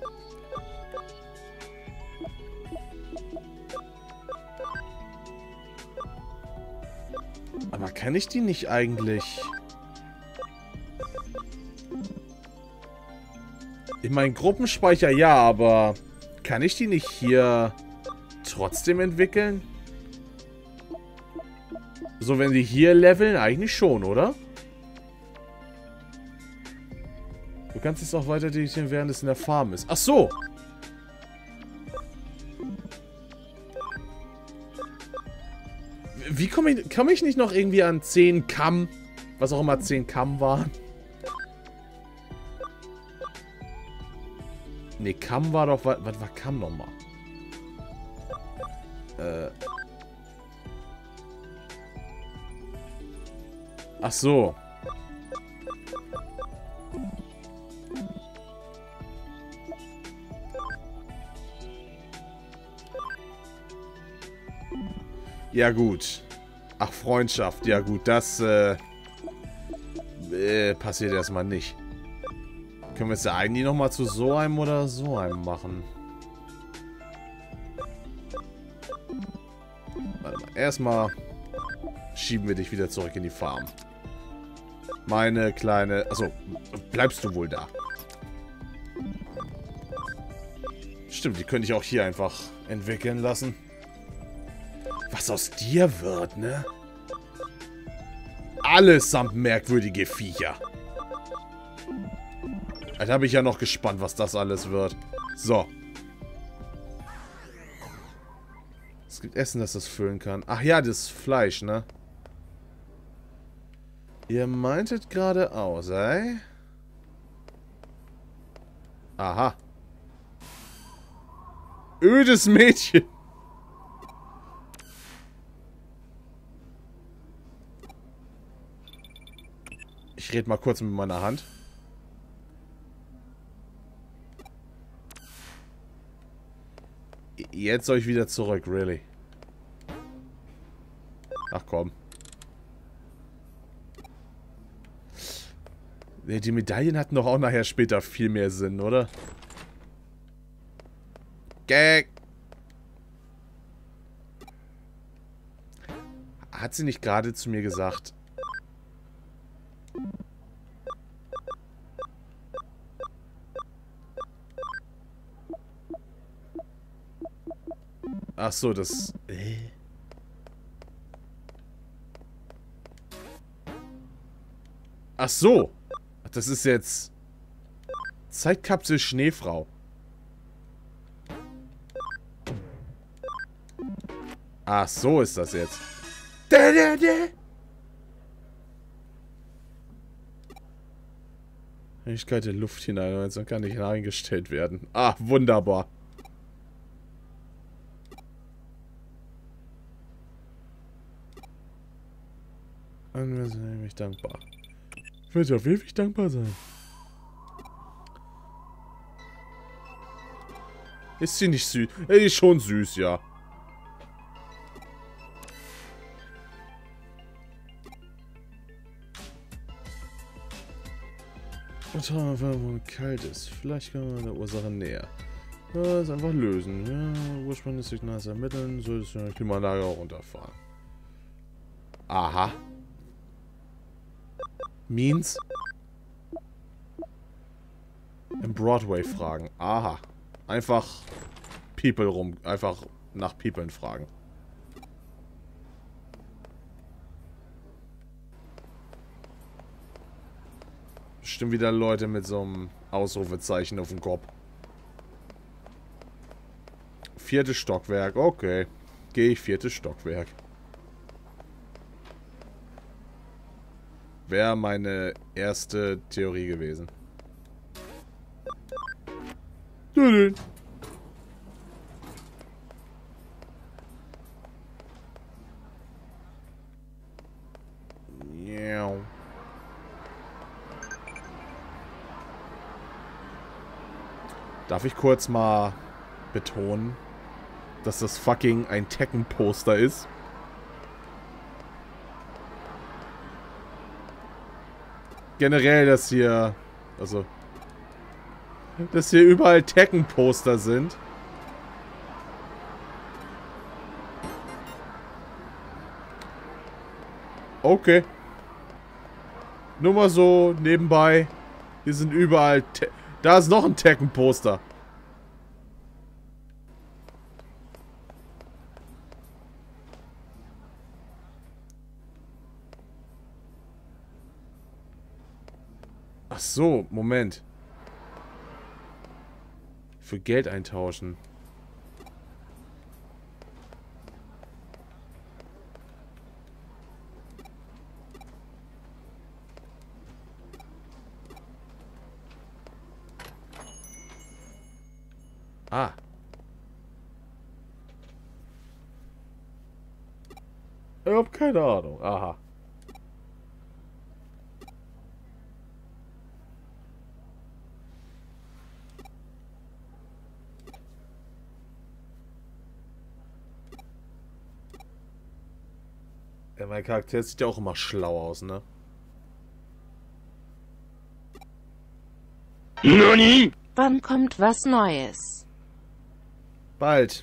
Aber kann ich die nicht eigentlich... In meinen Gruppenspeicher ja, aber... Kann ich die nicht hier trotzdem entwickeln? So, wenn die hier leveln, eigentlich schon, oder? Du kannst es auch weiter editieren, während es in der Farm ist. Ach so! Wie komme ich nicht noch irgendwie an 10 Kamm? Was auch immer 10 Kamm waren. Ne, Kamm war doch... Was war Kamm nochmal? Ach so. Ja gut. Ach, Freundschaft. Ja gut, das passiert erstmal nicht. Können wir es ja eigentlich nochmal zu so einem oder so einem machen? Warte mal. Erstmal schieben wir dich wieder zurück in die Farm. Meine kleine... Achso, bleibst du wohl da? Stimmt, die könnte ich auch hier einfach entwickeln lassen. Was aus dir wird, ne? Allesamt merkwürdige Viecher. Da bin ich ja noch gespannt, was das alles wird. So. Es gibt Essen, das das füllen kann. Ach ja, das Fleisch, ne? Ihr meintet geradeaus, ey? Aha. Ödes Mädchen. Ich rede mal kurz mit meiner Hand. Jetzt soll ich wieder zurück, really. Ach komm. Die Medaillen hatten doch auch nachher später viel mehr Sinn, oder? Gag. Hat sie nicht gerade zu mir gesagt? Ach so, das... Ach so. Das ist jetzt... Zeitkapsel Schneefrau. Ach so ist das jetzt. Fähigkeit der Luft hinein, also kann nicht eingestellt werden. Ah, wunderbar. Und wir sind ewig dankbar. Ich werde auf ewig dankbar sein. Ist sie nicht süß? Ey, ist schon süß, ja. Und wenn es kalt ist. Vielleicht kann man der Ursache näher. Ja, ist einfach lösen. Ja, Ursprung des Signals ermitteln. So ist die Klimaanlage auch runterfahren. Aha. Means? Im Broadway fragen. Aha. Einfach People rum. Einfach nach Peoplen fragen. Bestimmt wieder Leute mit so einem Ausrufezeichen auf dem Kopf. 4. Stockwerk. Okay. Gehe ich 4. Stockwerk. Wäre meine erste Theorie gewesen. Ja. Darf ich kurz mal betonen, dass das fucking ein Tekken-Poster ist? Generell, dass hier... Also... Dass hier überall Tekken-Poster sind. Okay. Nur mal so nebenbei. Hier sind überall... Da ist noch ein Tekken-Poster. Ach so, Moment. Für Geld eintauschen. Ah. Ich hab keine Ahnung. Aha. Ja, mein Charakter sieht ja auch immer schlau aus, ne? NANI? Wann kommt was Neues? Bald.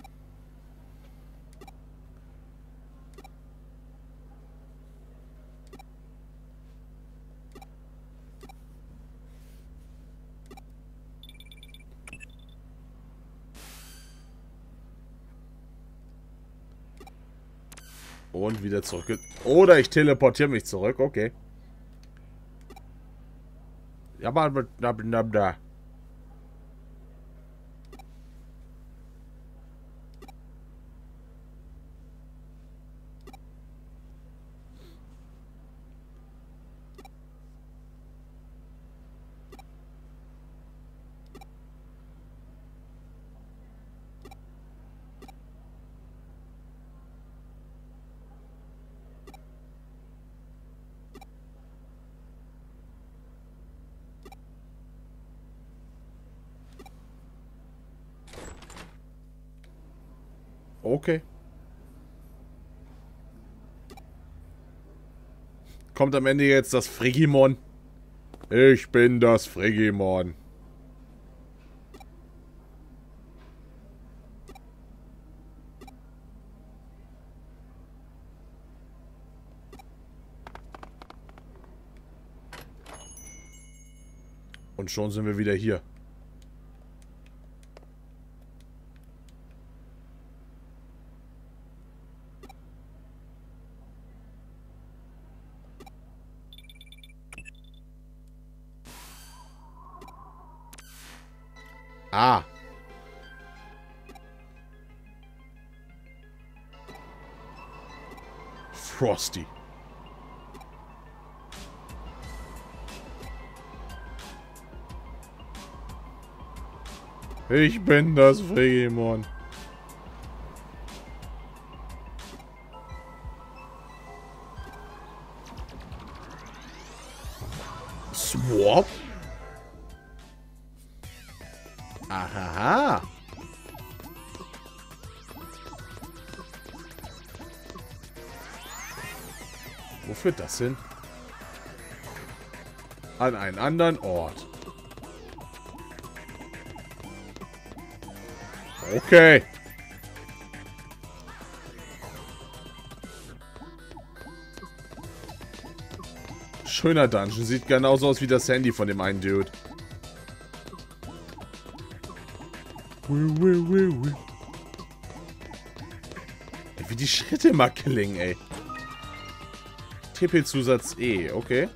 Und wieder zurück. Oder ich teleportiere mich zurück. Okay. Ja, aber da. Okay. Kommt am Ende jetzt das Frigimon? Ich bin das Frigimon. Und schon sind wir wieder hier. Ah. Frosty. Ich bin das Frigimon. Swap? Aha. Wo führt das hin? An einen anderen Ort. Okay. Schöner Dungeon. Sieht genauso aus wie das Handy von dem einen Dude. Wie die Schritte immer klingen, ey. TP-Zusatz E, okay.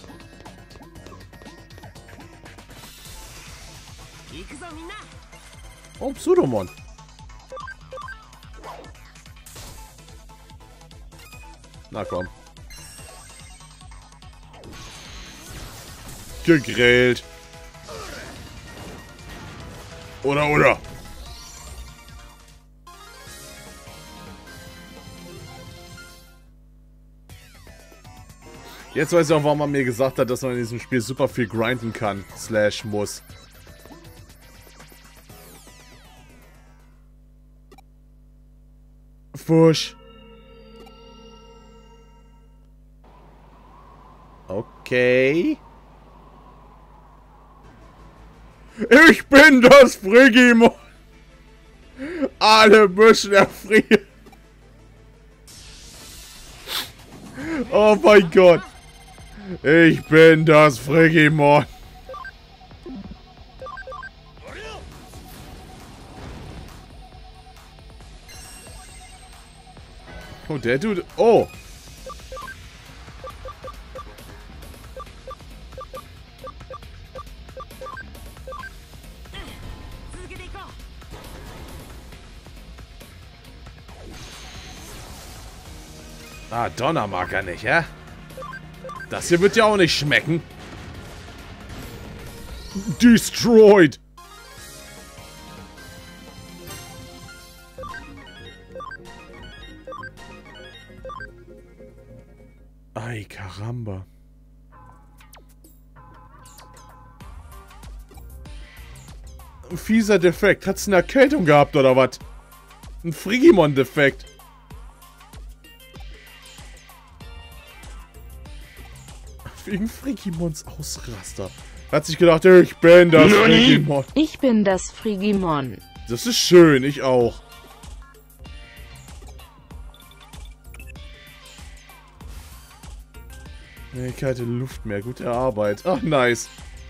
Oh, Pseudomon. Na komm. Gegrillt. Oder. Jetzt weiß ich auch, warum man mir gesagt hat, dass man in diesem Spiel super viel grinden kann. / muss. Fusch. Okay. Ich bin das Frigimon. Alle müssen erfrieren. Oh mein Gott. Ich bin das Frigimon. Oh, der Dude. Oh. Ah, Donner mag er nicht, hä? Das hier wird ja auch nicht schmecken. Destroyed. Ay, Karamba. Ein fieser Defekt. Hat's eine Erkältung gehabt, oder was? Ein Frigimon-Defekt. Wegen Frigimons Ausraster. Hat sich gedacht, ich bin das Frigimon. Ich bin das Frigimon. Das ist schön, ich auch. Nee, kalte Luft mehr. Gute Arbeit. Ach, nice.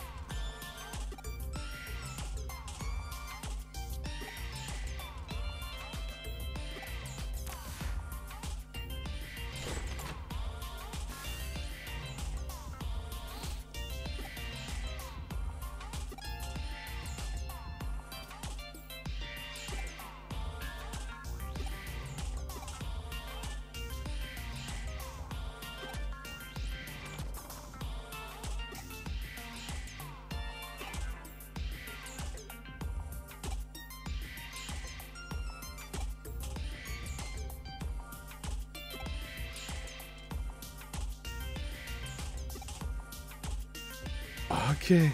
Okay.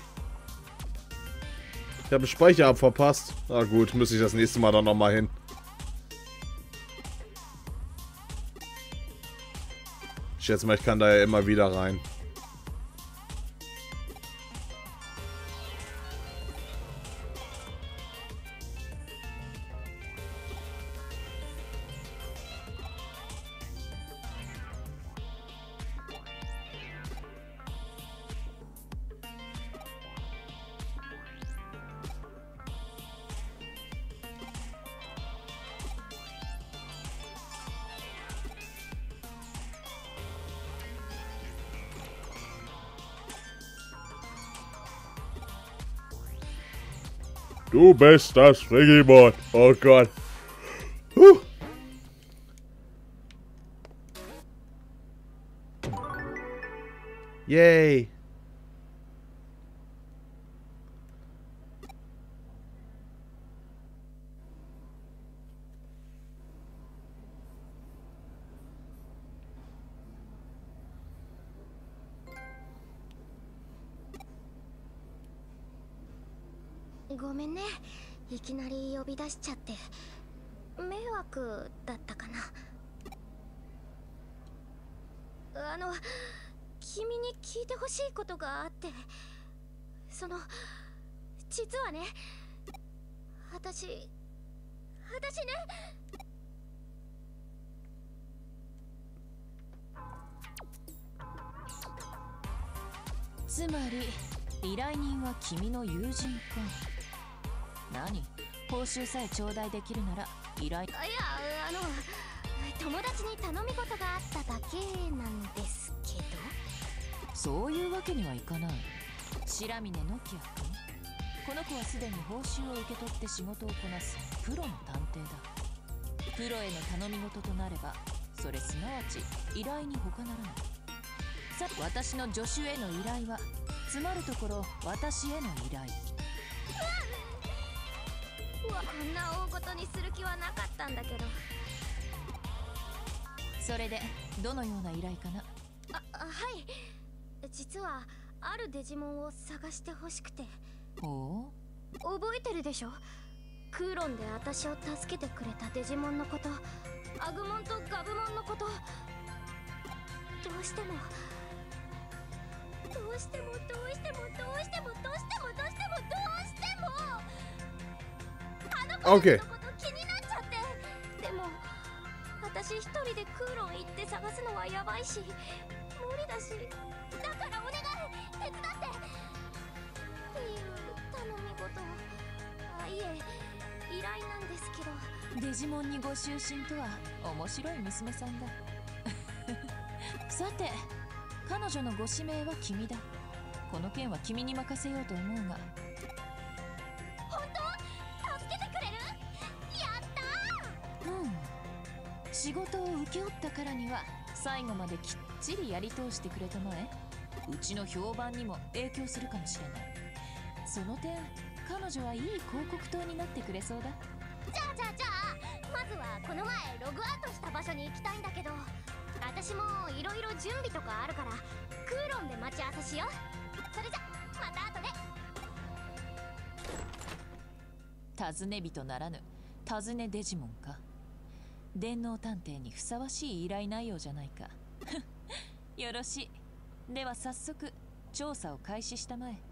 Ich habe Speicher verpasst. Na gut, muss ich das nächste Mal dann nochmal hin. Ich schätze mal, ich kann da ja immer wieder rein. Du bist das Frigimon. Oh Gott. Huh. Yay. ごめんね、いきなり呼び出しちゃって迷惑だったかな。君に聞いてほしいことがあって、実はね、私ね。 つまり依頼人は君の友人か。何？報酬さえ頂戴できるなら依頼。 いや、友達に頼み事があっただけなんですけど。 そういうわけにはいかない。白峰のきや君、この子はすでに報酬を受け取って仕事をこなすプロの探偵だ。プロへの頼み事となれば、それすなわち依頼に他ならない。さあ、私の助手への依頼はつまるところ私への依頼。 こんな大ごとにする気はなかったんだけど。 それでどのような依頼かな。 はい、実はあるデジモンを探してほしくて。 おお、 覚えてるでしょ。クーロンで私を助けてくれたデジモンのこと、アグモンとガブモンのこと。どうしてもあの子のこと気になっちゃって。でも私一人でクーロン行って探すのはやばいし無理だし、だからお願い手伝ってっていう頼み事。いえ、依頼なんですけど。 デジモンにご就寝とは面白い娘さんだ。さて、彼女のご指名は君だ。この件は君に任せようと思うが。 本当？助けてくれる？やったー。仕事を請け負ったからには最後まできっちりやり通してくれたまえ。うちの評判にも影響するかもしれない。その点、彼女はいい広告塔になってくれそうだ。 じゃあまずはこの前ログアウトした場所に行きたいんだけど、私もいろいろ準備とかあるからクーロンで待ち合わせしよう。それじゃまた後で。 尋ね人ならぬ尋ねデジモンか。電脳探偵にふさわしい依頼内容じゃないか。よろしい。では早速調査を開始したまえ。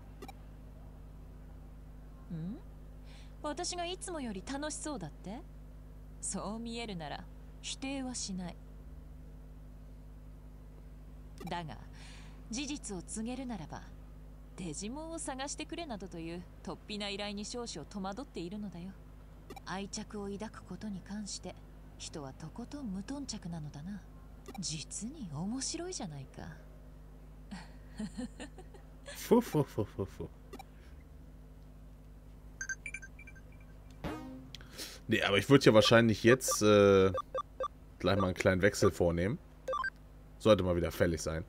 私がいつもより楽しそうだって？そう見えるなら否定はしない。だが事実を告げるならば、デジモンを探してくれなどという突飛な依頼に少々戸惑っているのだよ。愛着を抱くことに関して人はとことん無頓着なのだな。実に面白いじゃないか。 Nee, aber ich würde ja wahrscheinlich jetzt gleich mal einen kleinen Wechsel vornehmen. Sollte mal wieder fällig sein.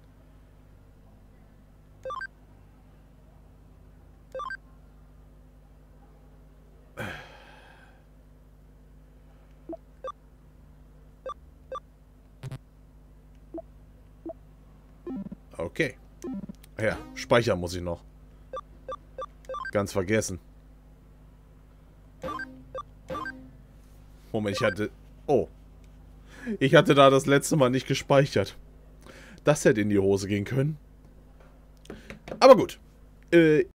Okay. Ja, speichern muss ich noch. Ganz vergessen. Moment, ich hatte... Oh. Ich hatte da das letzte Mal nicht gespeichert. Das hätte in die Hose gehen können. Aber gut.